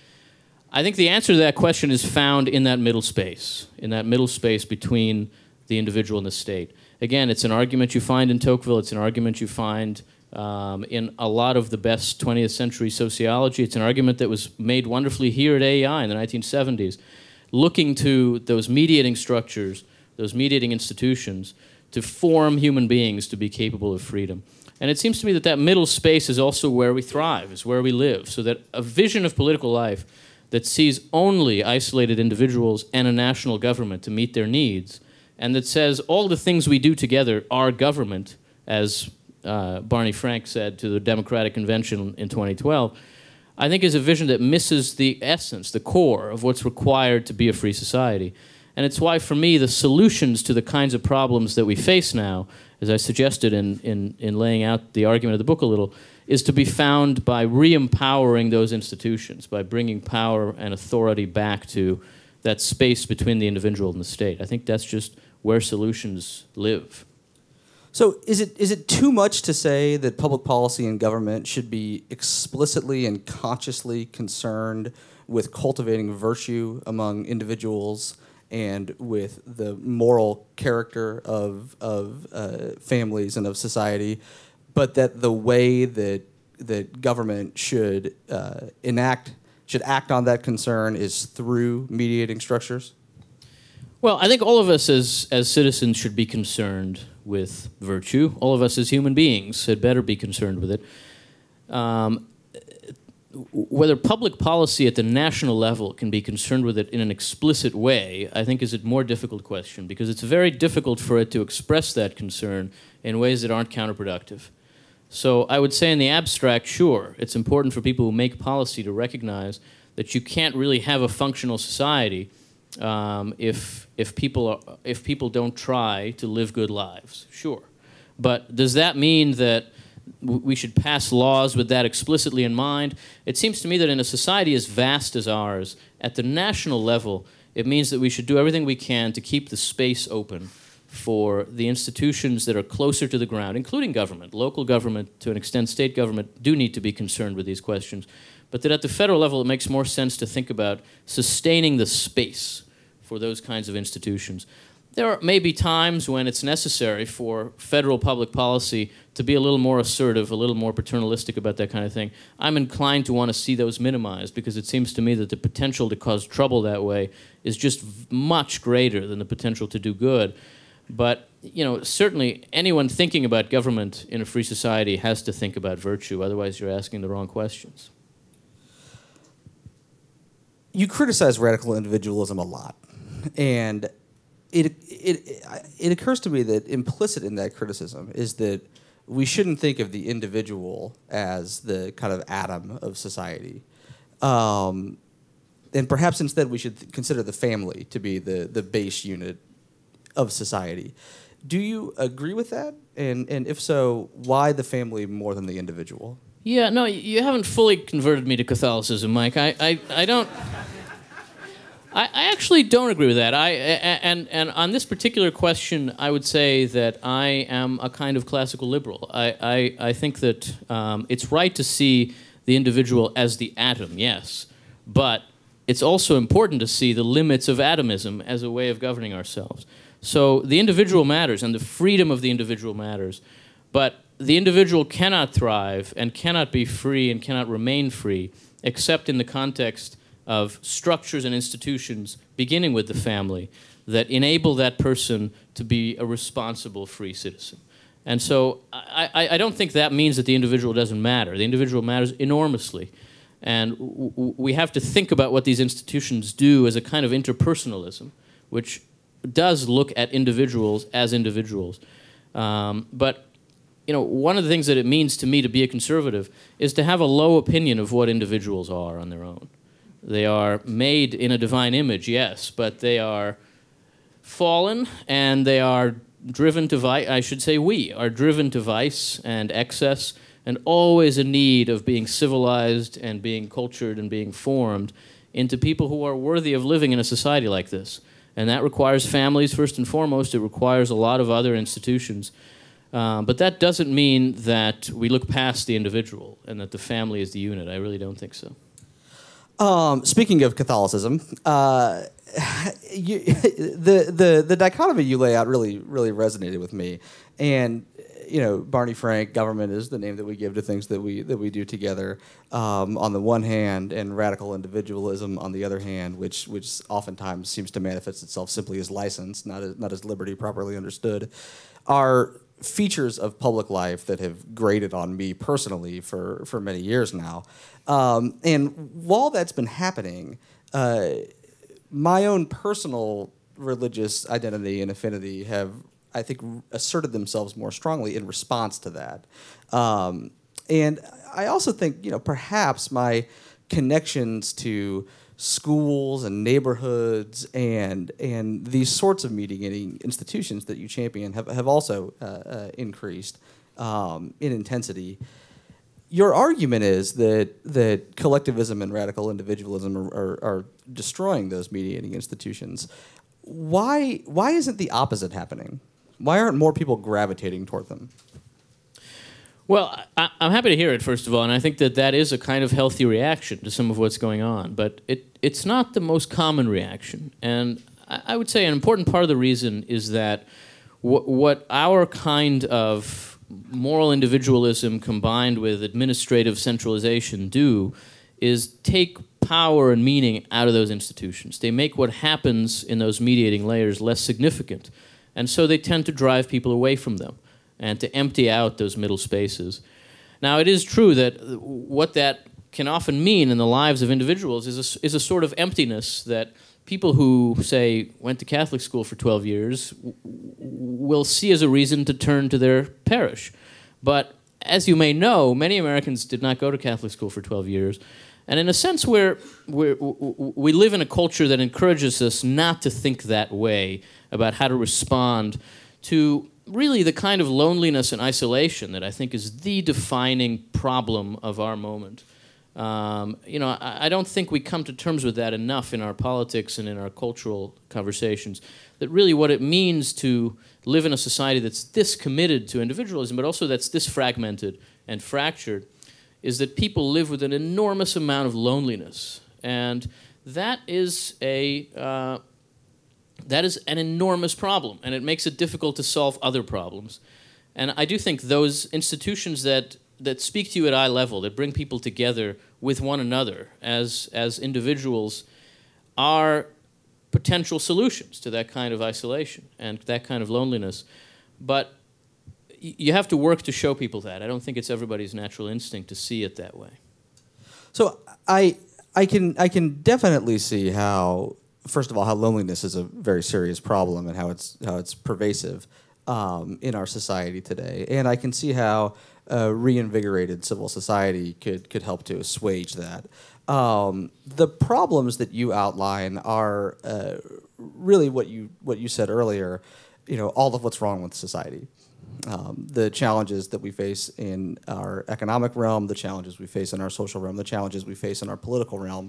I think the answer to that question is found in that middle space, in that middle space between the individual and the state. Again, it's an argument you find in Tocqueville, it's an argument you find Um, in a lot of the best twentieth century sociology. It's an argument that was made wonderfully here at A E I in the nineteen seventies, looking to those mediating structures, those mediating institutions, to form human beings to be capable of freedom. And it seems to me that that middle space is also where we thrive, is where we live, so that a vision of political life that sees only isolated individuals and a national government to meet their needs, and that says all the things we do together are government, as Uh, Barney Frank said to the Democratic Convention in twenty twelve, I think is a vision that misses the essence, the core of what's required to be a free society. And it's why, for me, the solutions to the kinds of problems that we face now, as I suggested in, in, in laying out the argument of the book a little, is to be found by re-empowering those institutions, by bringing power and authority back to that space between the individual and the state. I think that's just where solutions live. So is it is it too much to say that public policy and government should be explicitly and consciously concerned with cultivating virtue among individuals and with the moral character of of uh, families and of society, but that the way that that government should uh, enact should act on that concern is through mediating structures? Well, I think all of us as, as citizens should be concerned with virtue. All of us as human beings had better be concerned with it. Um, whether public policy at the national level can be concerned with it in an explicit way, I think is a more difficult question, because it's very difficult for it to express that concern in ways that aren't counterproductive. So I would say in the abstract, sure, it's important for people who make policy to recognize that you can't really have a functional society Um, if if people are, if people don't try to live good lives, sure. But does that mean that w we should pass laws with that explicitly in mind? It seems to me that in a society as vast as ours, at the national level, it means that we should do everything we can to keep the space open for the institutions that are closer to the ground, including government, local government, to an extent state government, do need to be concerned with these questions, but that at the federal level it makes more sense to think about sustaining the space for those kinds of institutions. There are maybe times when it's necessary for federal public policy to be a little more assertive, a little more paternalistic about that kind of thing. I'm inclined to want to see those minimized because it seems to me that the potential to cause trouble that way is just much greater than the potential to do good. But, you know, certainly anyone thinking about government in a free society has to think about virtue, otherwise you're asking the wrong questions. You criticize radical individualism a lot, and it, it, it occurs to me that implicit in that criticism is that we shouldn't think of the individual as the kind of atom of society. Um, and perhaps instead we should consider the family to be the, the base unit of society. Do you agree with that? And, and if so, why the family more than the individual? Yeah, no, you haven't fully converted me to Catholicism, Mike. I, I, I don't... I, I actually don't agree with that. I, and, and on this particular question, I would say that I am a kind of classical liberal. I, I, I think that um, it's right to see the individual as the atom, yes, but it's also important to see the limits of atomism as a way of governing ourselves. So the individual matters, and the freedom of the individual matters, but the individual cannot thrive and cannot be free and cannot remain free except in the context of structures and institutions, beginning with the family, that enable that person to be a responsible, free citizen. And so I, I, I don't think that means that the individual doesn't matter. The individual matters enormously. And w w we have to think about what these institutions do as a kind of interpersonalism, which does look at individuals as individuals. Um, but you know, one of the things that it means to me to be a conservative is to have a low opinion of what individuals are on their own. They are made in a divine image, yes, but they are fallen, and they are driven to vice. I should say we are driven to vice and excess, and always in need of being civilized and being cultured and being formed into people who are worthy of living in a society like this. And that requires families first and foremost. It requires a lot of other institutions. Uh, but that doesn't mean that we look past the individual and that the family is the unit. I really don't think so. Um, speaking of Catholicism, uh, you, the the the dichotomy you lay out really really resonated with me, and you know, Barney Frank, government is the name that we give to things that we that we do together. Um, on the one hand, and radical individualism on the other hand, which which oftentimes seems to manifest itself simply as license, not as, not as liberty properly understood, are features of public life that have grated on me personally for for many years now. Um, and while that's been happening, uh, my own personal religious identity and affinity have, I think, asserted themselves more strongly in response to that. Um, and I also think, you know, perhaps my connections to schools and neighborhoods and and these sorts of mediating institutions that you champion have, have also uh, uh, increased um, in intensity. Your argument is that that collectivism and radical individualism are, are, are destroying those mediating institutions. Why why isn't the opposite happening? Why aren't more people gravitating toward them? Well, I, I'm happy to hear it, first of all, and I think that that is a kind of healthy reaction to some of what's going on, but it, it's not the most common reaction. And I, I would say an important part of the reason is that wh what our kind of moral individualism combined with administrative centralization do is take power and meaning out of those institutions. They make what happens in those mediating layers less significant, and so they tend to drive people away from them and to empty out those middle spaces. Now, it is true that what that can often mean in the lives of individuals is a, is a sort of emptiness that people who, say, went to Catholic school for twelve years w will see as a reason to turn to their parish. But as you may know, many Americans did not go to Catholic school for twelve years. And in a sense, we're, we're, we live in a culture that encourages us not to think that way about how to respond to really the kind of loneliness and isolation that I think is the defining problem of our moment. Um, you know, I, I don't think we come to terms with that enough in our politics and in our cultural conversations, that really what it means to live in a society that's this committed to individualism, but also that's this fragmented and fractured, is that people live with an enormous amount of loneliness. And that is a uh, that is an enormous problem, and it makes it difficult to solve other problems. And I do think those institutions that that speak to you at eye level, that bring people together with one another as as individuals, are potential solutions to that kind of isolation and that kind of loneliness. But you have to work to show people that. I don't think it's everybody's natural instinct to see it that way. So I I can I can definitely see how, first of all, how loneliness is a very serious problem and how it's how it's pervasive um, in our society today. And I can see how a reinvigorated civil society could could help to assuage that. Um, the problems that you outline are uh, really what you what you said earlier. You know, all of what's wrong with society. Um, the challenges that we face in our economic realm, the challenges we face in our social realm, the challenges we face in our political realm.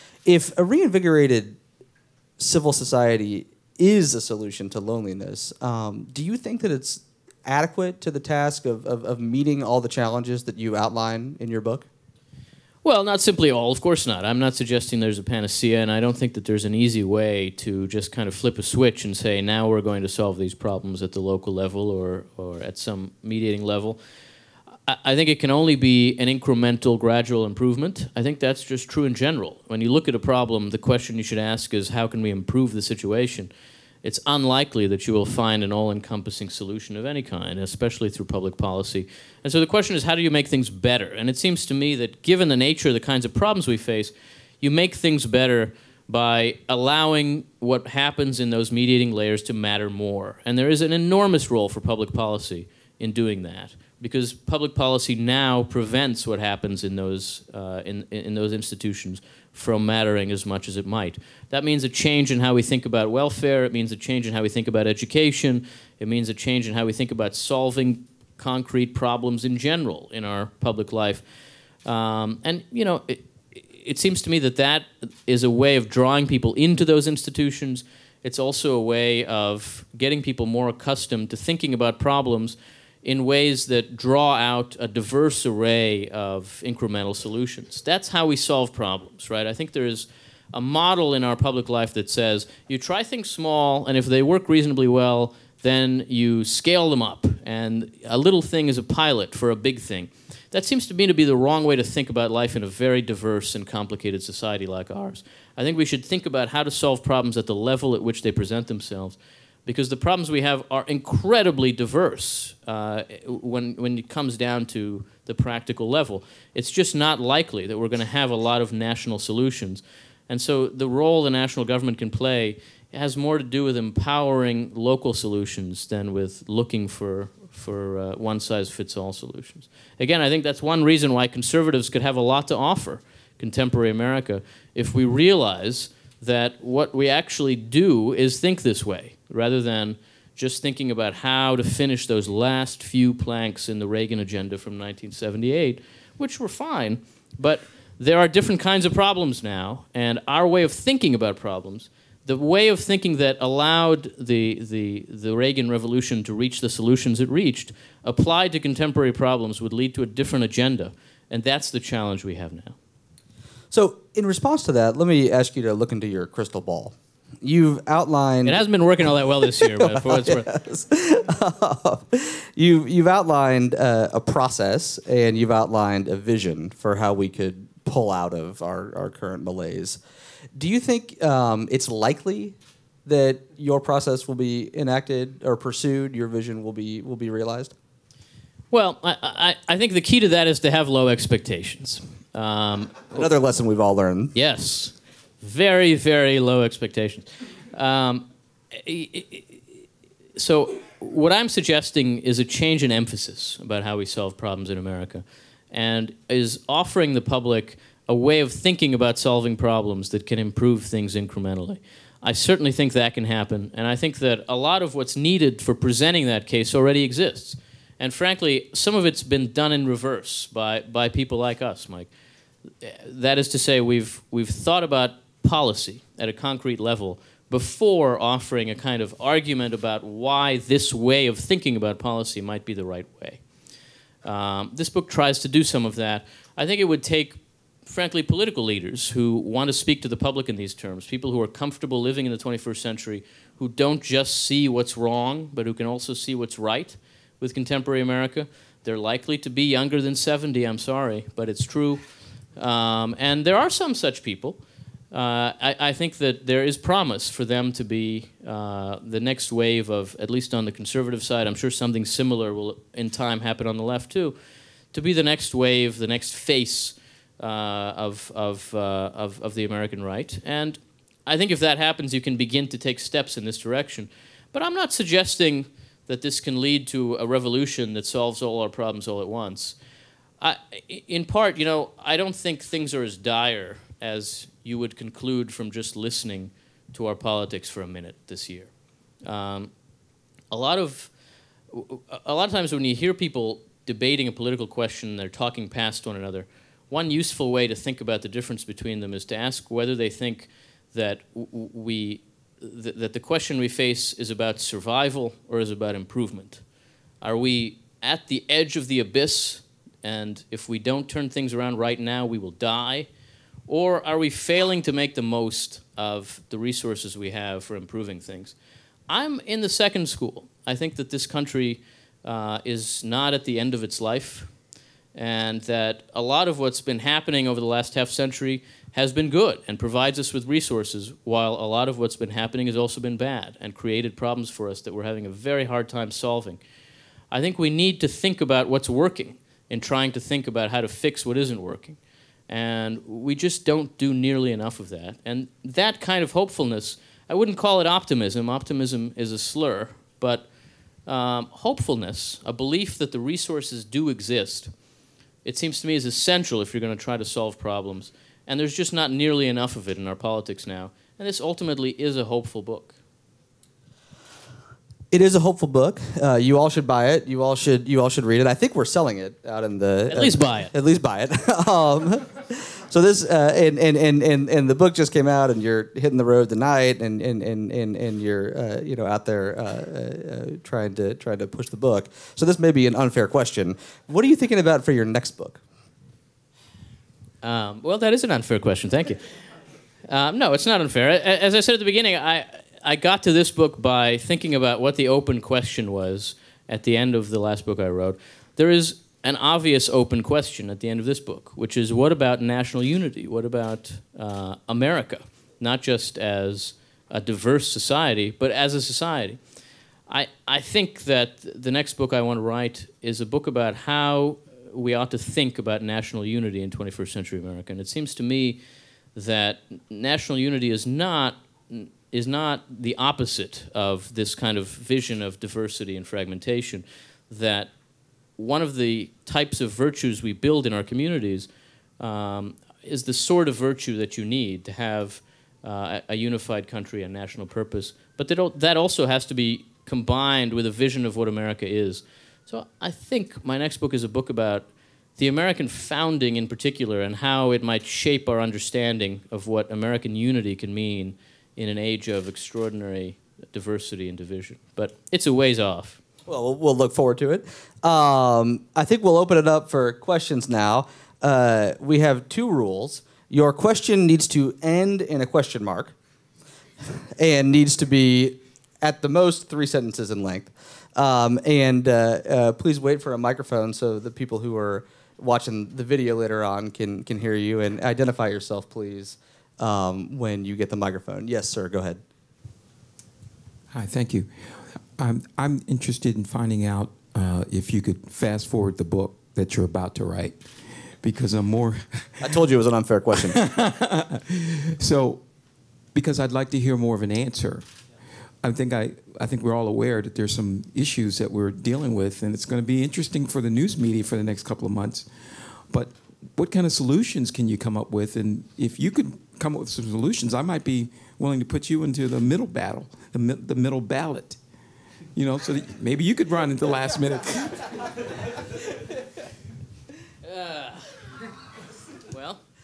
If a reinvigorated civil society is a solution to loneliness, um, do you think that it's adequate to the task of, of, of meeting all the challenges that you outline in your book? Well, not simply all, of course not. I'm not suggesting there's a panacea, and I don't think that there's an easy way to just kind of flip a switch and say, now we're going to solve these problems at the local level or, or at some mediating level. I, I think it can only be an incremental, gradual improvement. I think that's just true in general. When you look at a problem, the question you should ask is, how can we improve the situation? It's unlikely that you will find an all-encompassing solution of any kind, especially through public policy. And so the question is, how do you make things better? And it seems to me that given the nature of the kinds of problems we face, you make things better by allowing what happens in those mediating layers to matter more. And there is an enormous role for public policy in doing that, because public policy now prevents what happens in those, uh, in, in those institutions from mattering as much as it might. That means a change in how we think about welfare. It means a change in how we think about education. It means a change in how we think about solving concrete problems in general in our public life. Um, and, you know, it, it seems to me that that is a way of drawing people into those institutions. It's also a way of getting people more accustomed to thinking about problems in ways that draw out a diverse array of incremental solutions. That's how we solve problems, right? I think there is a model in our public life that says you try things small, and if they work reasonably well, then you scale them up, and a little thing is a pilot for a big thing. That seems to me to be the wrong way to think about life in a very diverse and complicated society like ours. I think we should think about how to solve problems at the level at which they present themselves, because the problems we have are incredibly diverse uh, when, when it comes down to the practical level. It's just not likely that we're going to have a lot of national solutions. And so the role the national government can play has more to do with empowering local solutions than with looking for, for uh, one-size-fits-all solutions. Again, I think that's one reason why conservatives could have a lot to offer contemporary America if we realize that what we actually do is think this way, rather than just thinking about how to finish those last few planks in the Reagan agenda from nineteen seventy-eight, which were fine, but there are different kinds of problems now, and our way of thinking about problems, the way of thinking that allowed the, the, the Reagan Revolution to reach the solutions it reached, applied to contemporary problems would lead to a different agenda, and that's the challenge we have now. So, in response to that, let me ask you to look into your crystal ball. You've outlined... It hasn't been working all that well this year, but for what it's worth. you, you've outlined uh, a process, and you've outlined a vision for how we could pull out of our, our current malaise. Do you think um, it's likely that your process will be enacted or pursued, your vision will be, will be realized? Well, I, I, I think the key to that is to have low expectations. Um, Another lesson we've all learned. Yes. Very, very low expectations. Um, so what I'm suggesting is a change in emphasis about how we solve problems in America, and is offering the public a way of thinking about solving problems that can improve things incrementally. I certainly think that can happen, and I think that a lot of what's needed for presenting that case already exists. And frankly, some of it's been done in reverse by, by people like us, Mike. That is to say, we've, we've thought about policy at a concrete level before offering a kind of argument about why this way of thinking about policy might be the right way. Um, this book tries to do some of that. I think it would take, frankly, political leaders who want to speak to the public in these terms, people who are comfortable living in the twenty-first century, who don't just see what's wrong, but who can also see what's right with contemporary America. They're likely to be younger than seventy, I'm sorry, but it's true. Um, and there are some such people. Uh, I, I think that there is promise for them to be uh, the next wave of, at least on the conservative side, I'm sure something similar will in time happen on the left too, to be the next wave, the next face uh, of, of, uh, of, of the American right. And I think if that happens, you can begin to take steps in this direction. But I'm not suggesting that this can lead to a revolution that solves all our problems all at once. I, in part, you know, I don't think things are as dire as you would conclude from just listening to our politics for a minute this year. Um, a lot of, a lot of times when you hear people debating a political question, they're talking past one another, one useful way to think about the difference between them is to ask whether they think that we, th that the question we face is about survival or is about improvement. Are we at the edge of the abyss, and if we don't turn things around right now, we will die? Or are we failing to make the most of the resources we have for improving things? I'm in the second school. I think that this country uh, is not at the end of its life, and that a lot of what's been happening over the last half century has been good and provides us with resources, while a lot of what's been happening has also been bad and created problems for us that we're having a very hard time solving. I think we need to think about what's working in trying to think about how to fix what isn't working. And we just don't do nearly enough of that. And that kind of hopefulness, I wouldn't call it optimism. Optimism is a slur. But um, hopefulness, a belief that the resources do exist, it seems to me is essential if you're going to try to solve problems. And there's just not nearly enough of it in our politics now. And this ultimately is a hopeful book. It is a hopeful book. Uh, you all should buy it. You all should. You all should read it. I think we're selling it out in the. At uh, least buy it. At least buy it. um, so this uh, and, and and and and the book just came out, and you're hitting the road tonight, and and and and, and you're uh, you know out there uh, uh, trying to trying to push the book. So this may be an unfair question. What are you thinking about for your next book? Um, well, that is an unfair question. Thank you. Um, no, it's not unfair. As I said at the beginning, I. I got to this book by thinking about what the open question was at the end of the last book I wrote. There is an obvious open question at the end of this book, which is, what about national unity? What about uh, America? Not just as a diverse society, but as a society. I, I think that the next book I want to write is a book about how we ought to think about national unity in twenty-first century America. And it seems to me that national unity is not is not the opposite of this kind of vision of diversity and fragmentation, that one of the types of virtues we build in our communities um, is the sort of virtue that you need to have uh, a unified country and national purpose. But that, that also has to be combined with a vision of what America is. So I think my next book is a book about the American founding in particular and how it might shape our understanding of what American unity can mean in an age of extraordinary diversity and division. But it's a ways off. Well, we'll look forward to it. Um, I think we'll open it up for questions now. Uh, we have two rules. Your question needs to end in a question mark and needs to be at the most three sentences in length. Um, and uh, uh, please wait for a microphone so the people who are watching the video later on can, can hear you. And identify yourself, please. Um, when you get the microphone. Yes, sir, go ahead. Hi, thank you. I'm, I'm interested in finding out uh, if you could fast forward the book that you're about to write, because I'm more... I told you it was an unfair question. So, because I'd like to hear more of an answer. I think, I, I think we're all aware that there's some issues that we're dealing with, and it's going to be interesting for the news media for the next couple of months. But what kind of solutions can you come up with? And if you could come up with some solutions, I might be willing to put you into the middle battle, the, mi the middle ballot. You know, so that maybe you could run into the last minute. uh, well,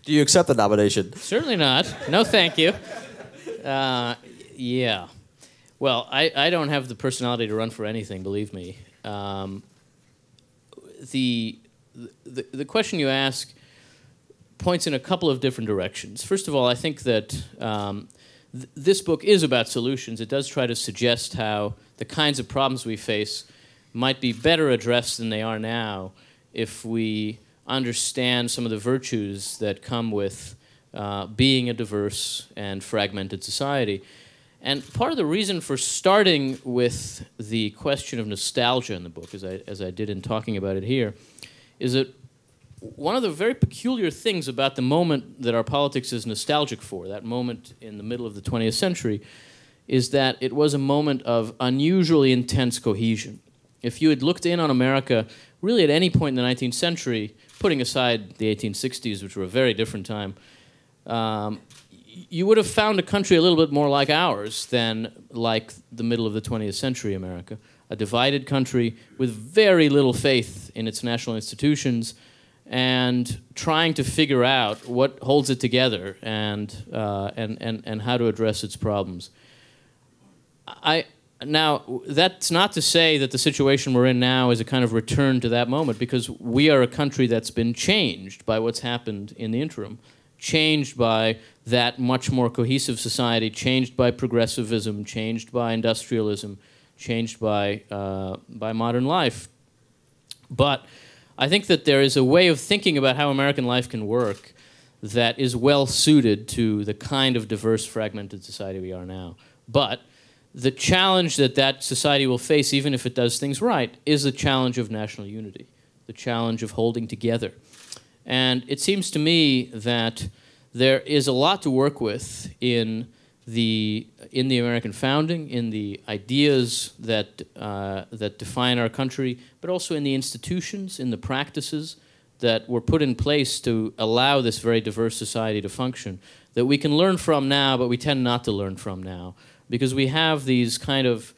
Do you accept the nomination? Certainly not. No, thank you. Uh, yeah. Well, I, I don't have the personality to run for anything, believe me. Um, the, the, the question you ask points in a couple of different directions. First of all, I think that um, th this book is about solutions. It does try to suggest how the kinds of problems we face might be better addressed than they are now if we understand some of the virtues that come with uh, being a diverse and fragmented society. And part of the reason for starting with the question of nostalgia in the book, as I, as I did in talking about it here, is that one of the very peculiar things about the moment that our politics is nostalgic for, that moment in the middle of the twentieth century, is that it was a moment of unusually intense cohesion. If you had looked in on America really at any point in the nineteenth century, putting aside the eighteen sixties, which were a very different time, um, you would have found a country a little bit more like ours than like the middle of the twentieth century America. A divided country with very little faith in its national institutions and trying to figure out what holds it together and, uh, and, and, and how to address its problems. I, now, that's not to say that the situation we're in now is a kind of return to that moment, because we are a country that's been changed by what's happened in the interim, changed by that much more cohesive society, changed by progressivism, changed by industrialism, changed by, uh, by modern life. But I think that there is a way of thinking about how American life can work that is well suited to the kind of diverse, fragmented society we are now. But the challenge that that society will face, even if it does things right, is the challenge of national unity, the challenge of holding together. And it seems to me that there is a lot to work with in the, in the American founding, in the ideas that, uh, that define our country, but also in the institutions, in the practices that were put in place to allow this very diverse society to function, that we can learn from now, but we tend not to learn from now. Because we have these kind of,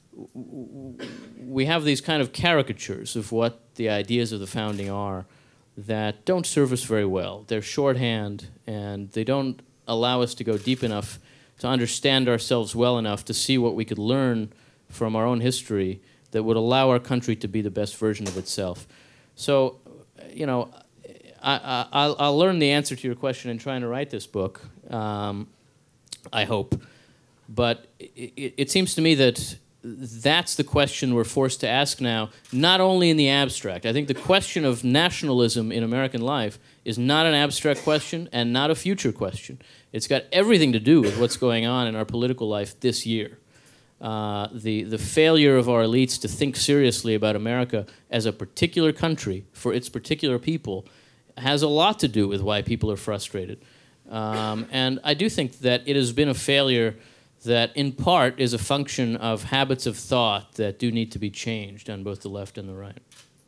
we have these kind of caricatures of what the ideas of the founding are that don't serve us very well. They're shorthand, and they don't allow us to go deep enough to understand ourselves well enough to see what we could learn from our own history that would allow our country to be the best version of itself. So, you know, I, I, I'll, I'll learn the answer to your question in trying to write this book, um, I hope. But it, it seems to me that that's the question we're forced to ask now, not only in the abstract. I think the question of nationalism in American life is not an abstract question and not a future question. It's got everything to do with what's going on in our political life this year. Uh, the, the failure of our elites to think seriously about America as a particular country for its particular people has a lot to do with why people are frustrated. Um, and I do think that it has been a failure that in part is a function of habits of thought that do need to be changed on both the left and the right.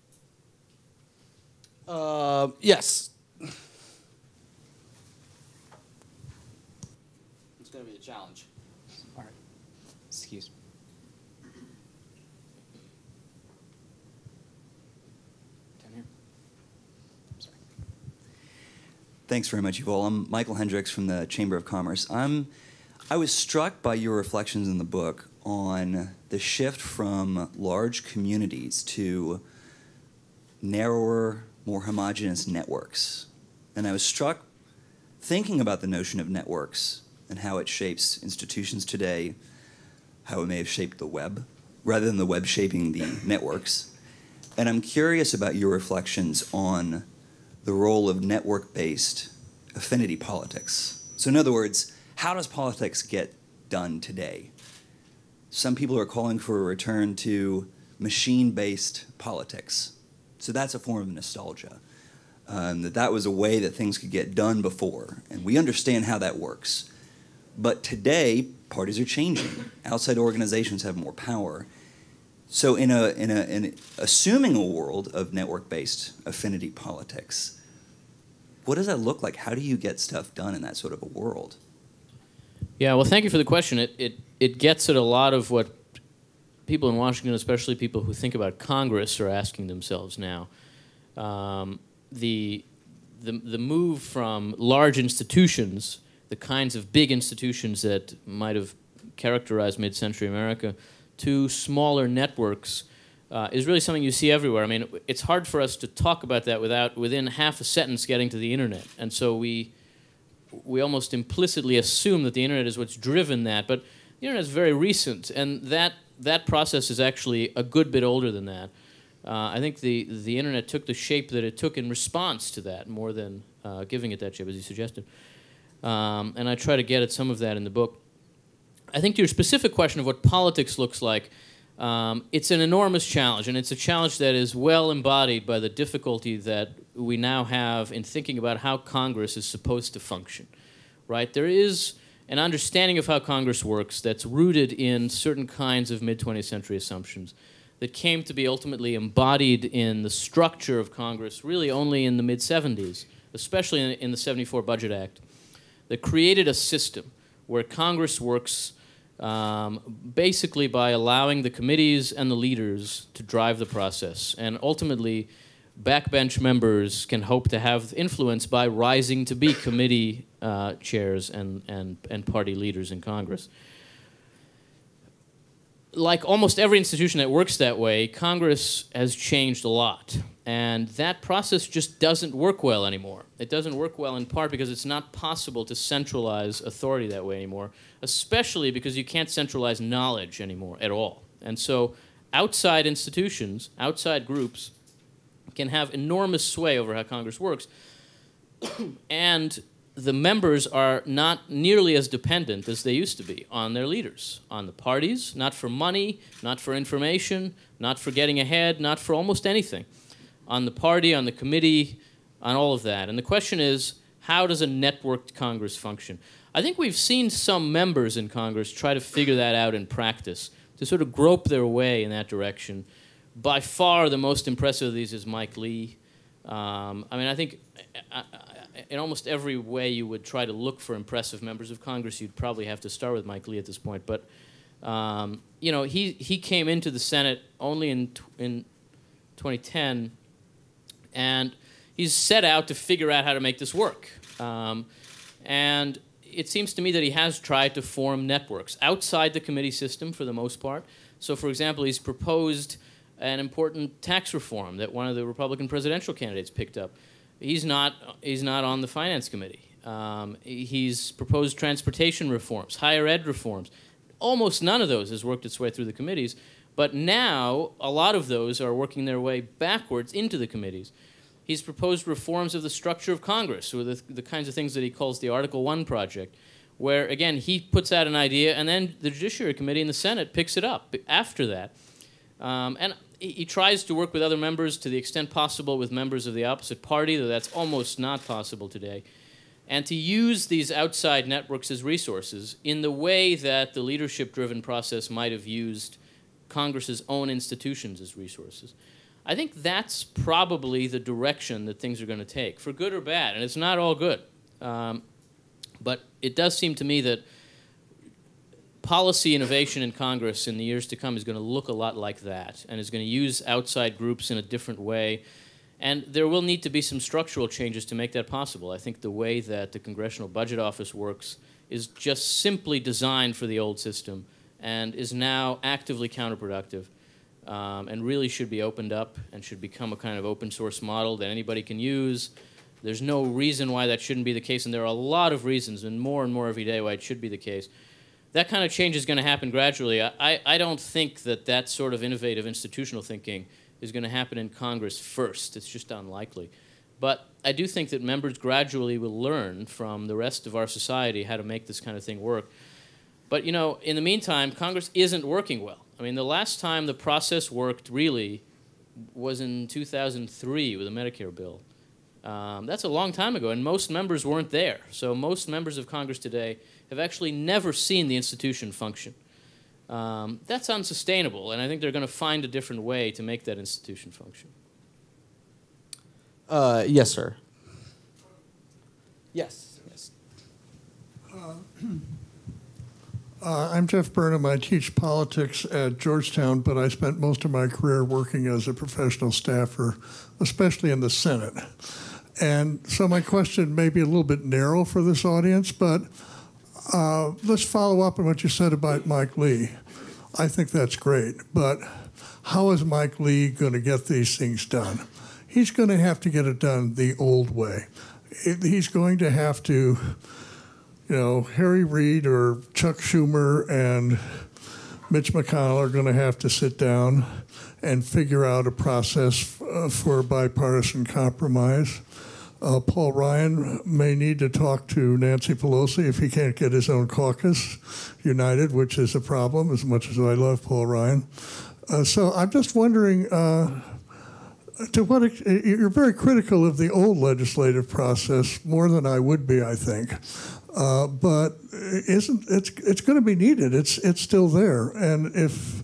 Uh, yes. It's going to be a challenge. All right. Excuse me. Down here. I'm sorry. Thanks very much, Yuval. I'm Michael Hendricks from the Chamber of Commerce. I'm I was struck by your reflections in the book on the shift from large communities to narrower, more homogeneous networks. And I was struck thinking about the notion of networks and how it shapes institutions today, how it may have shaped the web, rather than the web shaping the networks. And I'm curious about your reflections on the role of network-based affinity politics. So in other words, how does politics get done today? Some people are calling for a return to machine-based politics. So that's a form of nostalgia. Um, that that was a way that things could get done before. And we understand how that works. But today, parties are changing. Outside organizations have more power. So in, a, in, a, in assuming a world of network-based affinity politics, what does that look like? How do you get stuff done in that sort of a world? Yeah, well, thank you for the question. It, it, it gets at a lot of what people in Washington, especially people who think about Congress, are asking themselves now. Um, the, the, the move from large institutions, the kinds of big institutions that might have characterized mid-century America, to smaller networks uh, is really something you see everywhere. I mean, it's hard for us to talk about that without, within half a sentence, getting to the internet. And so we, we almost implicitly assume that the internet is what's driven that. But the internet is very recent, and that, that process is actually a good bit older than that. Uh, I think the, the internet took the shape that it took in response to that, more than uh, giving it that shape, as you suggested. Um, and I try to get at some of that in the book. I think to your specific question of what politics looks like, um, it's an enormous challenge, and it's a challenge that is well embodied by the difficulty that we now have in thinking about how Congress is supposed to function, right? There is an understanding of how Congress works that's rooted in certain kinds of mid-twentieth century assumptions that came to be ultimately embodied in the structure of Congress really only in the mid seventies, especially in, in the seventy-four Budget Act, that created a system where Congress works um, basically by allowing the committees and the leaders to drive the process. And ultimately, backbench members can hope to have influence by rising to be committee uh, chairs and, and, and party leaders in Congress. Like almost every institution that works that way, Congress has changed a lot. And that process just doesn't work well anymore. It doesn't work well in part because it's not possible to centralize authority that way anymore, especially because you can't centralize knowledge anymore at all. And so outside institutions, outside groups, can have enormous sway over how Congress works. And the members are not nearly as dependent as they used to be on their leaders, on the parties, not for money, not for information, not for getting ahead, not for almost anything. On the party, on the committee, on all of that. And the question is, how does a networked Congress function? I think we've seen some members in Congress try to figure that out in practice, to sort of grope their way in that direction. By far, the most impressive of these is Mike Lee. Um, I mean, I think I, I, in almost every way you would try to look for impressive members of Congress, you'd probably have to start with Mike Lee at this point. But, um, you know, he, he came into the Senate only in, in twenty ten, and he's set out to figure out how to make this work. Um, and it seems to me that he has tried to form networks outside the committee system for the most part. So, for example, he's proposed an important tax reform that one of the Republican presidential candidates picked up. He's not, he's not on the Finance Committee. Um, he's proposed transportation reforms, higher ed reforms. Almost none of those has worked its way through the committees. But now, a lot of those are working their way backwards into the committees. He's proposed reforms of the structure of Congress, or the, the kinds of things that he calls the Article One project, where, again, he puts out an idea, and then the Judiciary Committee in the Senate picks it up after that. Um, and he, he tries to work with other members to the extent possible with members of the opposite party, though that's almost not possible today, and to use these outside networks as resources in the way that the leadership-driven process might have used Congress's own institutions as resources. I think that's probably the direction that things are going to take, for good or bad, and it's not all good. Um, but it does seem to me that policy innovation in Congress in the years to come is going to look a lot like that, and is going to use outside groups in a different way. And there will need to be some structural changes to make that possible. I think the way that the Congressional Budget Office works is just simply designed for the old system and is now actively counterproductive, um, and really should be opened up and should become a kind of open source model that anybody can use. There's no reason why that shouldn't be the case, and there are a lot of reasons, and more and more every day, why it should be the case. That kind of change is going to happen gradually. I, I don't think that that sort of innovative institutional thinking is going to happen in Congress first. It's just unlikely. But I do think that members gradually will learn from the rest of our society how to make this kind of thing work. But, you know, in the meantime, Congress isn't working well. I mean, the last time the process worked really was in two thousand three with the Medicare bill. Um, that's a long time ago, and most members weren't there. So most members of Congress today have actually never seen the institution function. Um, that's unsustainable, and I think they're going to find a different way to make that institution function. Uh, yes, sir. Yes. Yes. Uh, uh, I'm Jeff Burnham. I teach politics at Georgetown, but I spent most of my career working as a professional staffer, especially in the Senate. And so my question may be a little bit narrow for this audience, but uh, let's follow up on what you said about Mike Lee. I think that's great, but how is Mike Lee going to get these things done? He's going to have to get it done the old way. It, he's going to have to, you know, Harry Reid or Chuck Schumer and Mitch McConnell are going to have to sit down and figure out a process uh, for a bipartisan compromise. Uh, Paul Ryan may need to talk to Nancy Pelosi if he can't get his own caucus united, which is a problem, as much as I love Paul Ryan. Uh, so I'm just wondering, uh, to what ex- you're very critical of the old legislative process, more than I would be, I think. Uh, but isn't it's it's going to be needed? It's it's still there, and if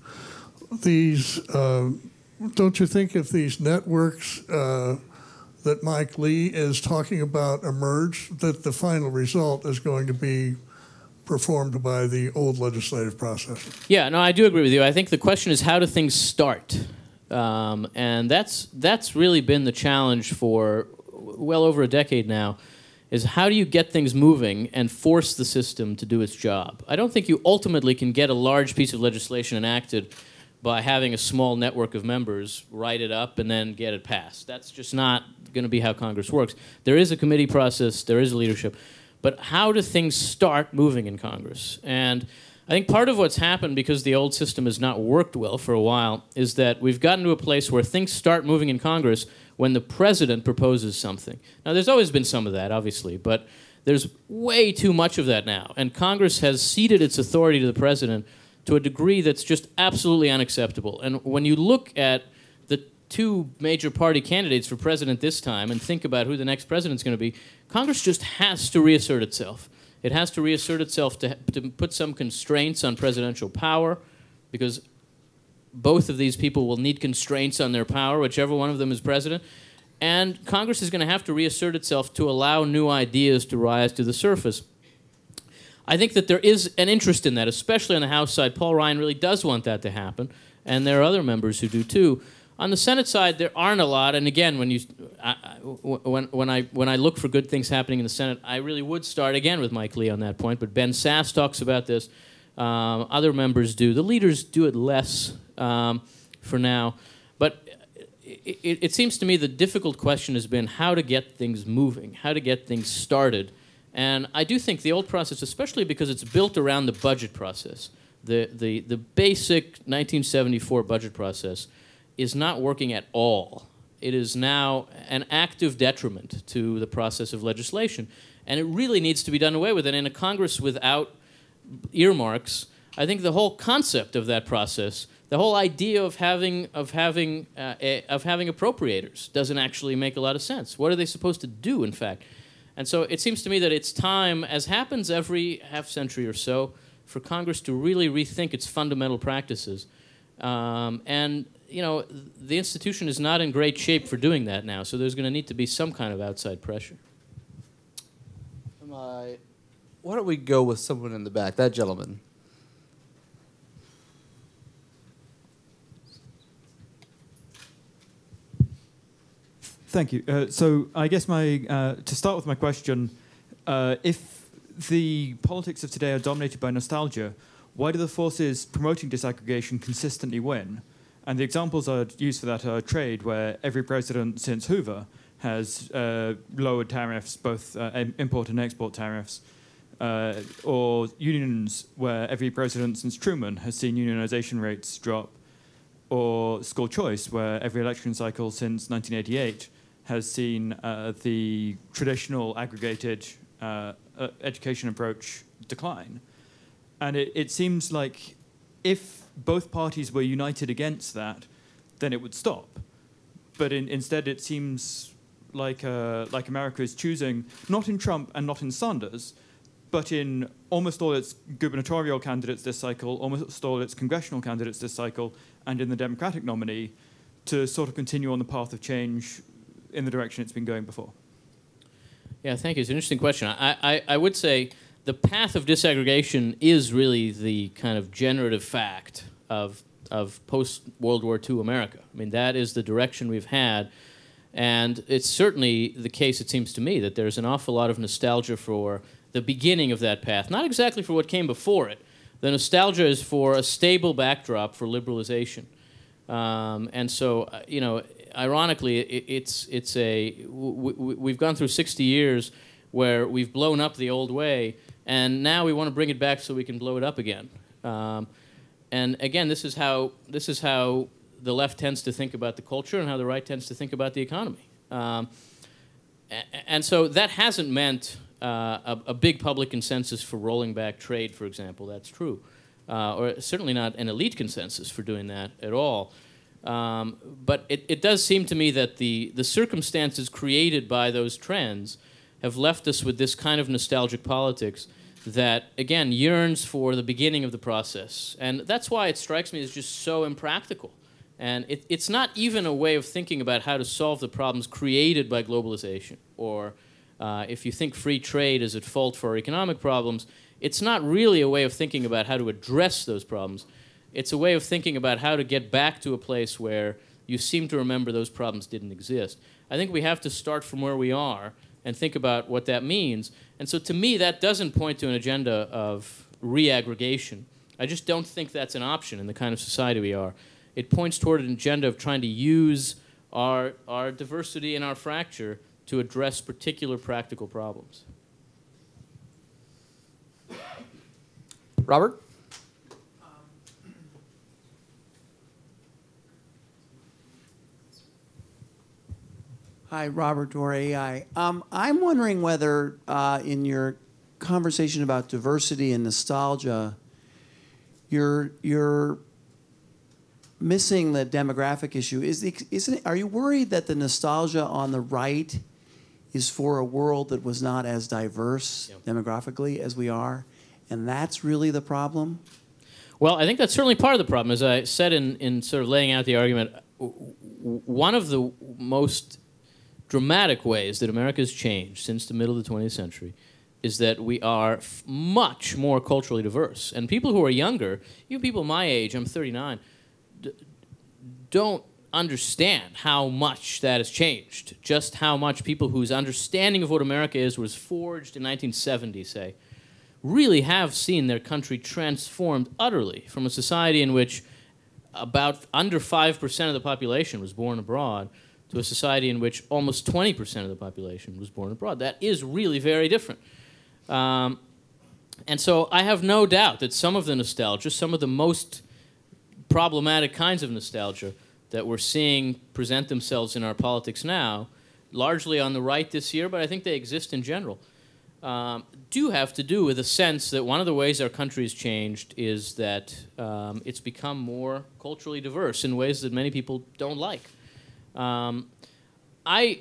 these uh, don't you think if these networks uh, that Mike Lee is talking about emerge, that the final result is going to be performed by the old legislative process? Yeah, no, I do agree with you. I think the question is, how do things start? Um, and that's that's really been the challenge for well over a decade now, is how do you get things moving and force the system to do its job? I don't think you ultimately can get a large piece of legislation enacted by having a small network of members write it up and then get it passed. That's just not going to be how Congress works. There is a committee process, there is a leadership, but how do things start moving in Congress? And I think part of what's happened, because the old system has not worked well for a while, is that we've gotten to a place where things start moving in Congress when the president proposes something. Now, there's always been some of that, obviously, but there's way too much of that now. And Congress has ceded its authority to the president to a degree that's just absolutely unacceptable. And when you look at the two major party candidates for president this time and think about who the next president's going to be, Congress just has to reassert itself. It has to reassert itself to, to put some constraints on presidential power, because both of these people will need constraints on their power, whichever one of them is president. And Congress is going to have to reassert itself to allow new ideas to rise to the surface. I think that there is an interest in that, especially on the House side. Paul Ryan really does want that to happen, and there are other members who do too. On the Senate side, there aren't a lot. And again, when you, I, I, when when I when I look for good things happening in the Senate, I really would start again with Mike Lee on that point. But Ben Sass talks about this. Um, other members do. The leaders do it less um, for now. But it, it, it seems to me the difficult question has been how to get things moving, how to get things started. And I do think the old process, especially because it's built around the budget process, the the the basic nineteen seventy-four budget process, is not working at all. It is now an active detriment to the process of legislation. And it really needs to be done away with. And in a Congress without earmarks, I think the whole concept of that process, the whole idea of having of having uh, a, of having appropriators doesn't actually make a lot of sense. What are they supposed to do, in fact? And so it seems to me that it's time, as happens every half century or so, for Congress to really rethink its fundamental practices. Um, and you know, the institution is not in great shape for doing that now, so there's going to need to be some kind of outside pressure. Am I, why don't we go with someone in the back, that gentleman? Thank you. Uh, so I guess my uh, to start with my question, uh, if the politics of today are dominated by nostalgia, why do the forces promoting disaggregation consistently win? And the examples I'd use for that are trade, where every president since Hoover has uh, lowered tariffs, both uh, import and export tariffs, uh, or unions, where every president since Truman has seen unionization rates drop, or school choice, where every election cycle since nineteen eighty-eight has seen uh, the traditional aggregated uh, uh, education approach decline. And it, it seems like if both parties were united against that, then it would stop. But in, instead, it seems like uh, like America is choosing, not in Trump and not in Sanders, but in almost all its gubernatorial candidates this cycle, almost all its congressional candidates this cycle, and in the Democratic nominee, to sort of continue on the path of change in the direction it's been going before. Yeah, thank you. It's an interesting question. I, I, I would say the path of disaggregation is really the kind of generative fact of, of post-World War Two America. I mean, that is the direction we've had. And it's certainly the case, it seems to me, that there's an awful lot of nostalgia for the beginning of that path. Not exactly for what came before it. The nostalgia is for a stable backdrop for liberalization. Um, and so, uh, you know, ironically, it, it's, it's a, w w we've gone through sixty years where we've blown up the old way, and now we want to bring it back so we can blow it up again. Um, and again, this is how, this is how the left tends to think about the culture and how the right tends to think about the economy. Um, and so that hasn't meant uh, a, a big public consensus for rolling back trade, for example. That's true. Uh, or certainly not an elite consensus for doing that at all. Um, but it, it does seem to me that the, the circumstances created by those trends have left us with this kind of nostalgic politics that, again, yearns for the beginning of the process. And that's why it strikes me as just so impractical. And it, it's not even a way of thinking about how to solve the problems created by globalization. Or uh, if you think free trade is at fault for our economic problems, it's not really a way of thinking about how to address those problems. It's a way of thinking about how to get back to a place where you seem to remember those problems didn't exist. I think we have to start from where we are and think about what that means. And so to me, that doesn't point to an agenda of reaggregation. I just don't think that's an option in the kind of society we are. It points toward an agenda of trying to use our, our diversity and our fracture to address particular practical problems. Robert? Hi, Robert Dorr, A I. Um, I'm wondering whether uh, in your conversation about diversity and nostalgia, you're, you're missing the demographic issue. Is the, isn't it, are you worried that the nostalgia on the right is for a world that was not as diverse Yep. demographically as we are? And that's really the problem? Well, I think that's certainly part of the problem. As I said in, in sort of laying out the argument, one of the most dramatic ways that America has changed since the middle of the twentieth century is that we are f much more culturally diverse. And people who are younger, even people my age, I'm thirty-nine, d don't understand how much that has changed. Just how much people whose understanding of what America is was forged in nineteen seventy, say, really have seen their country transformed utterly from a society in which about under five percent of the population was born abroad to a society in which almost twenty percent of the population was born abroad. That is really very different. Um, and so I have no doubt that some of the nostalgia, some of the most problematic kinds of nostalgia that we're seeing present themselves in our politics now, largely on the right this year, but I think they exist in general, um, do have to do with a sense that one of the ways our country has changed is that um, it's become more culturally diverse in ways that many people don't like. Um, I,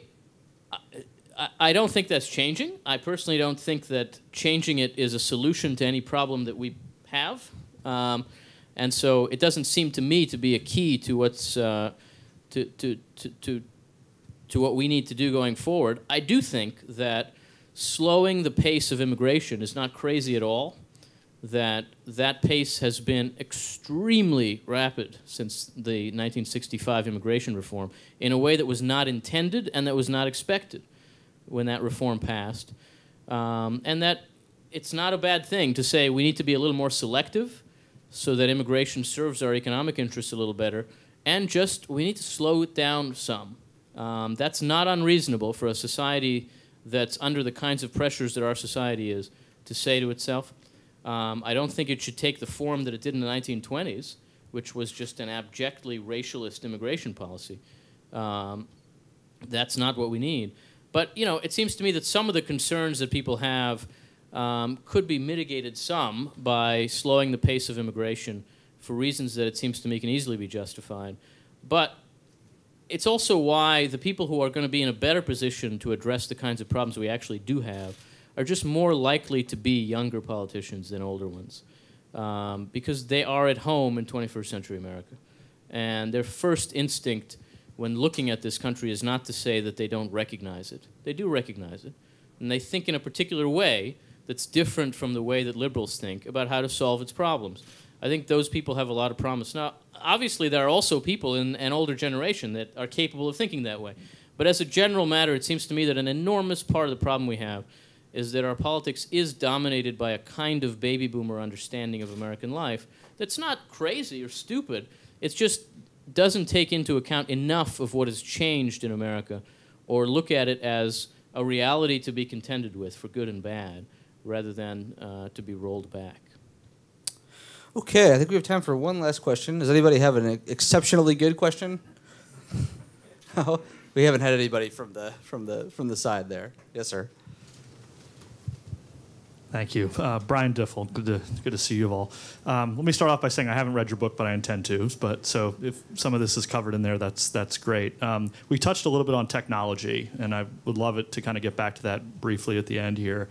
I, I don't think that's changing. I personally don't think that changing it is a solution to any problem that we have. Um, and so it doesn't seem to me to be a key to what's uh, to, to, to, to, to what we need to do going forward. I do think that slowing the pace of immigration is not crazy at all. That that pace has been extremely rapid since the nineteen sixty-five immigration reform in a way that was not intended and that was not expected when that reform passed. Um, and that it's not a bad thing to say we need to be a little more selective so that immigration serves our economic interests a little better, and just we need to slow it down some. Um, that's not unreasonable for a society that's under the kinds of pressures that our society is to say to itself. Um, I don't think it should take the form that it did in the nineteen twenties, which was just an abjectly racialist immigration policy. Um, that's not what we need. But, you know, it seems to me that some of the concerns that people have um, could be mitigated some by slowing the pace of immigration for reasons that it seems to me can easily be justified. But it's also why the people who are going to be in a better position to address the kinds of problems we actually do have are just more likely to be younger politicians than older ones, um, because they are at home in twenty-first century America. And their first instinct when looking at this country is not to say that they don't recognize it. They do recognize it. And they think in a particular way that's different from the way that liberals think about how to solve its problems. I think those people have a lot of promise. Now, obviously, there are also people in an older generation that are capable of thinking that way. But as a general matter, it seems to me that an enormous part of the problem we have is that our politics is dominated by a kind of baby boomer understanding of American life that's not crazy or stupid. It just doesn't take into account enough of what has changed in America or look at it as a reality to be contended with for good and bad rather than uh, to be rolled back. Okay, I think we have time for one last question. Does anybody have an exceptionally good question? Oh, we haven't had anybody from the from the from the side there. Yes, sir. Thank you. Uh, Brian Diffel, good to, good to see you all. Um, let me start off by saying I haven't read your book, but I intend to. But so if some of this is covered in there, that's that's great. Um, we touched a little bit on technology, and I would love it to kind of get back to that briefly at the end here.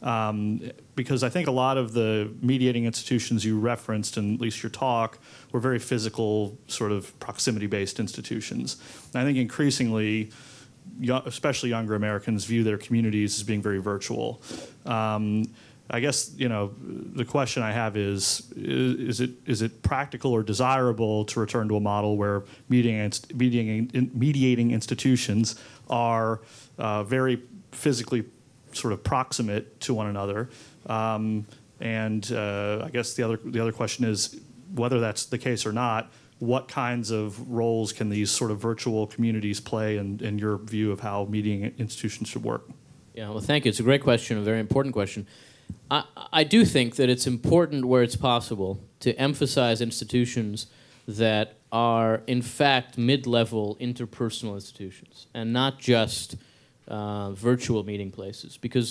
Um, because I think a lot of the mediating institutions you referenced, in at least your talk, were very physical, sort of proximity-based institutions. And I think increasingly, especially younger Americans, view their communities as being very virtual. Um, I guess, you know, the question I have is, is, is it is it practical or desirable to return to a model where mediating, mediating, mediating institutions are uh, very physically sort of proximate to one another? Um, and uh, I guess the other the other question is, whether that's the case or not, what kinds of roles can these sort of virtual communities play in, in your view of how mediating institutions should work? Yeah, well, thank you. It's a great question, a very important question. I, I do think that it's important where it's possible to emphasize institutions that are, in fact, mid-level interpersonal institutions and not just uh, virtual meeting places, because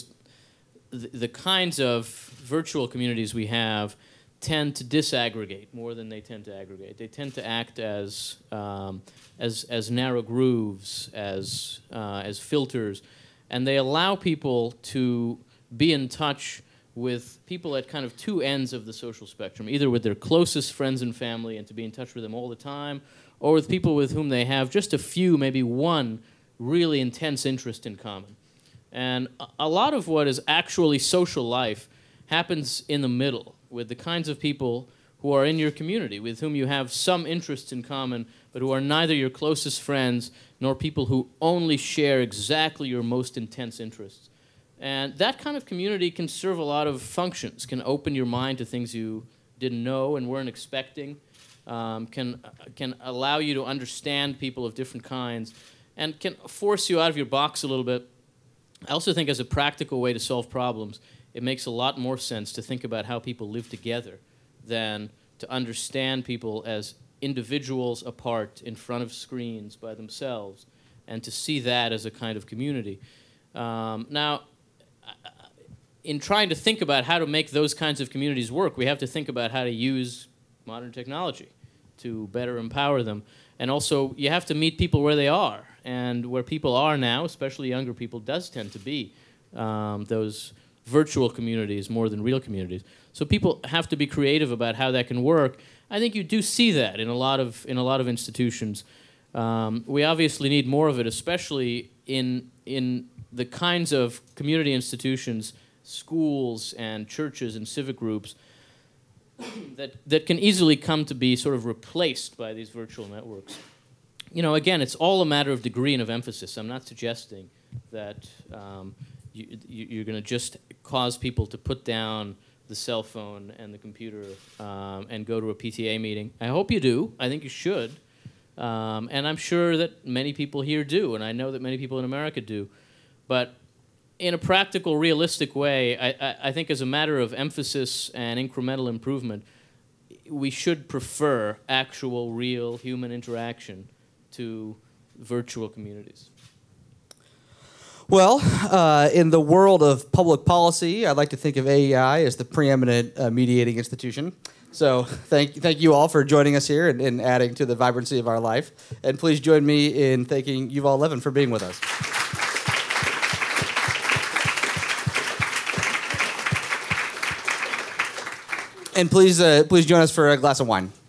th the kinds of virtual communities we have tend to disaggregate more than they tend to aggregate. They tend to act as um, as as narrow grooves, as uh, as filters, and they allow people to be in touch with people at kind of two ends of the social spectrum, either with their closest friends and family and to be in touch with them all the time, or with people with whom they have just a few, maybe one, really intense interest in common. And a, a lot of what is actually social life happens in the middle, with the kinds of people who are in your community, with whom you have some interests in common, but who are neither your closest friends nor people who only share exactly your most intense interests. And that kind of community can serve a lot of functions, can open your mind to things you didn't know and weren't expecting, um, can, can allow you to understand people of different kinds, and can force you out of your box a little bit. I also think as a practical way to solve problems, it makes a lot more sense to think about how people live together than to understand people as individuals apart in front of screens by themselves, and to see that as a kind of community. Um, now, in trying to think about how to make those kinds of communities work, we have to think about how to use modern technology to better empower them. And also, you have to meet people where they are. And where people are now, especially younger people, does tend to be um, those virtual communities more than real communities. So people have to be creative about how that can work. I think you do see that in a lot of, in a lot of institutions. Um, we obviously need more of it, especially in, in the kinds of community institutions, schools and churches and civic groups that, that can easily come to be sort of replaced by these virtual networks. You know, again, it's all a matter of degree and of emphasis. I'm not suggesting that um, you, you, you're going to just cause people to put down the cell phone and the computer um, and go to a P T A meeting. I hope you do. I think you should. Um, and I'm sure that many people here do, and I know that many people in America do. But in a practical, realistic way, I, I, I think as a matter of emphasis and incremental improvement, we should prefer actual, real human interaction to virtual communities. Well, uh, in the world of public policy, I'd like to think of A E I as the preeminent uh, mediating institution. So thank, thank you all for joining us here and, and adding to the vibrancy of our life. And please join me in thanking Yuval Levin for being with us. And please, uh, please join us for a glass of wine.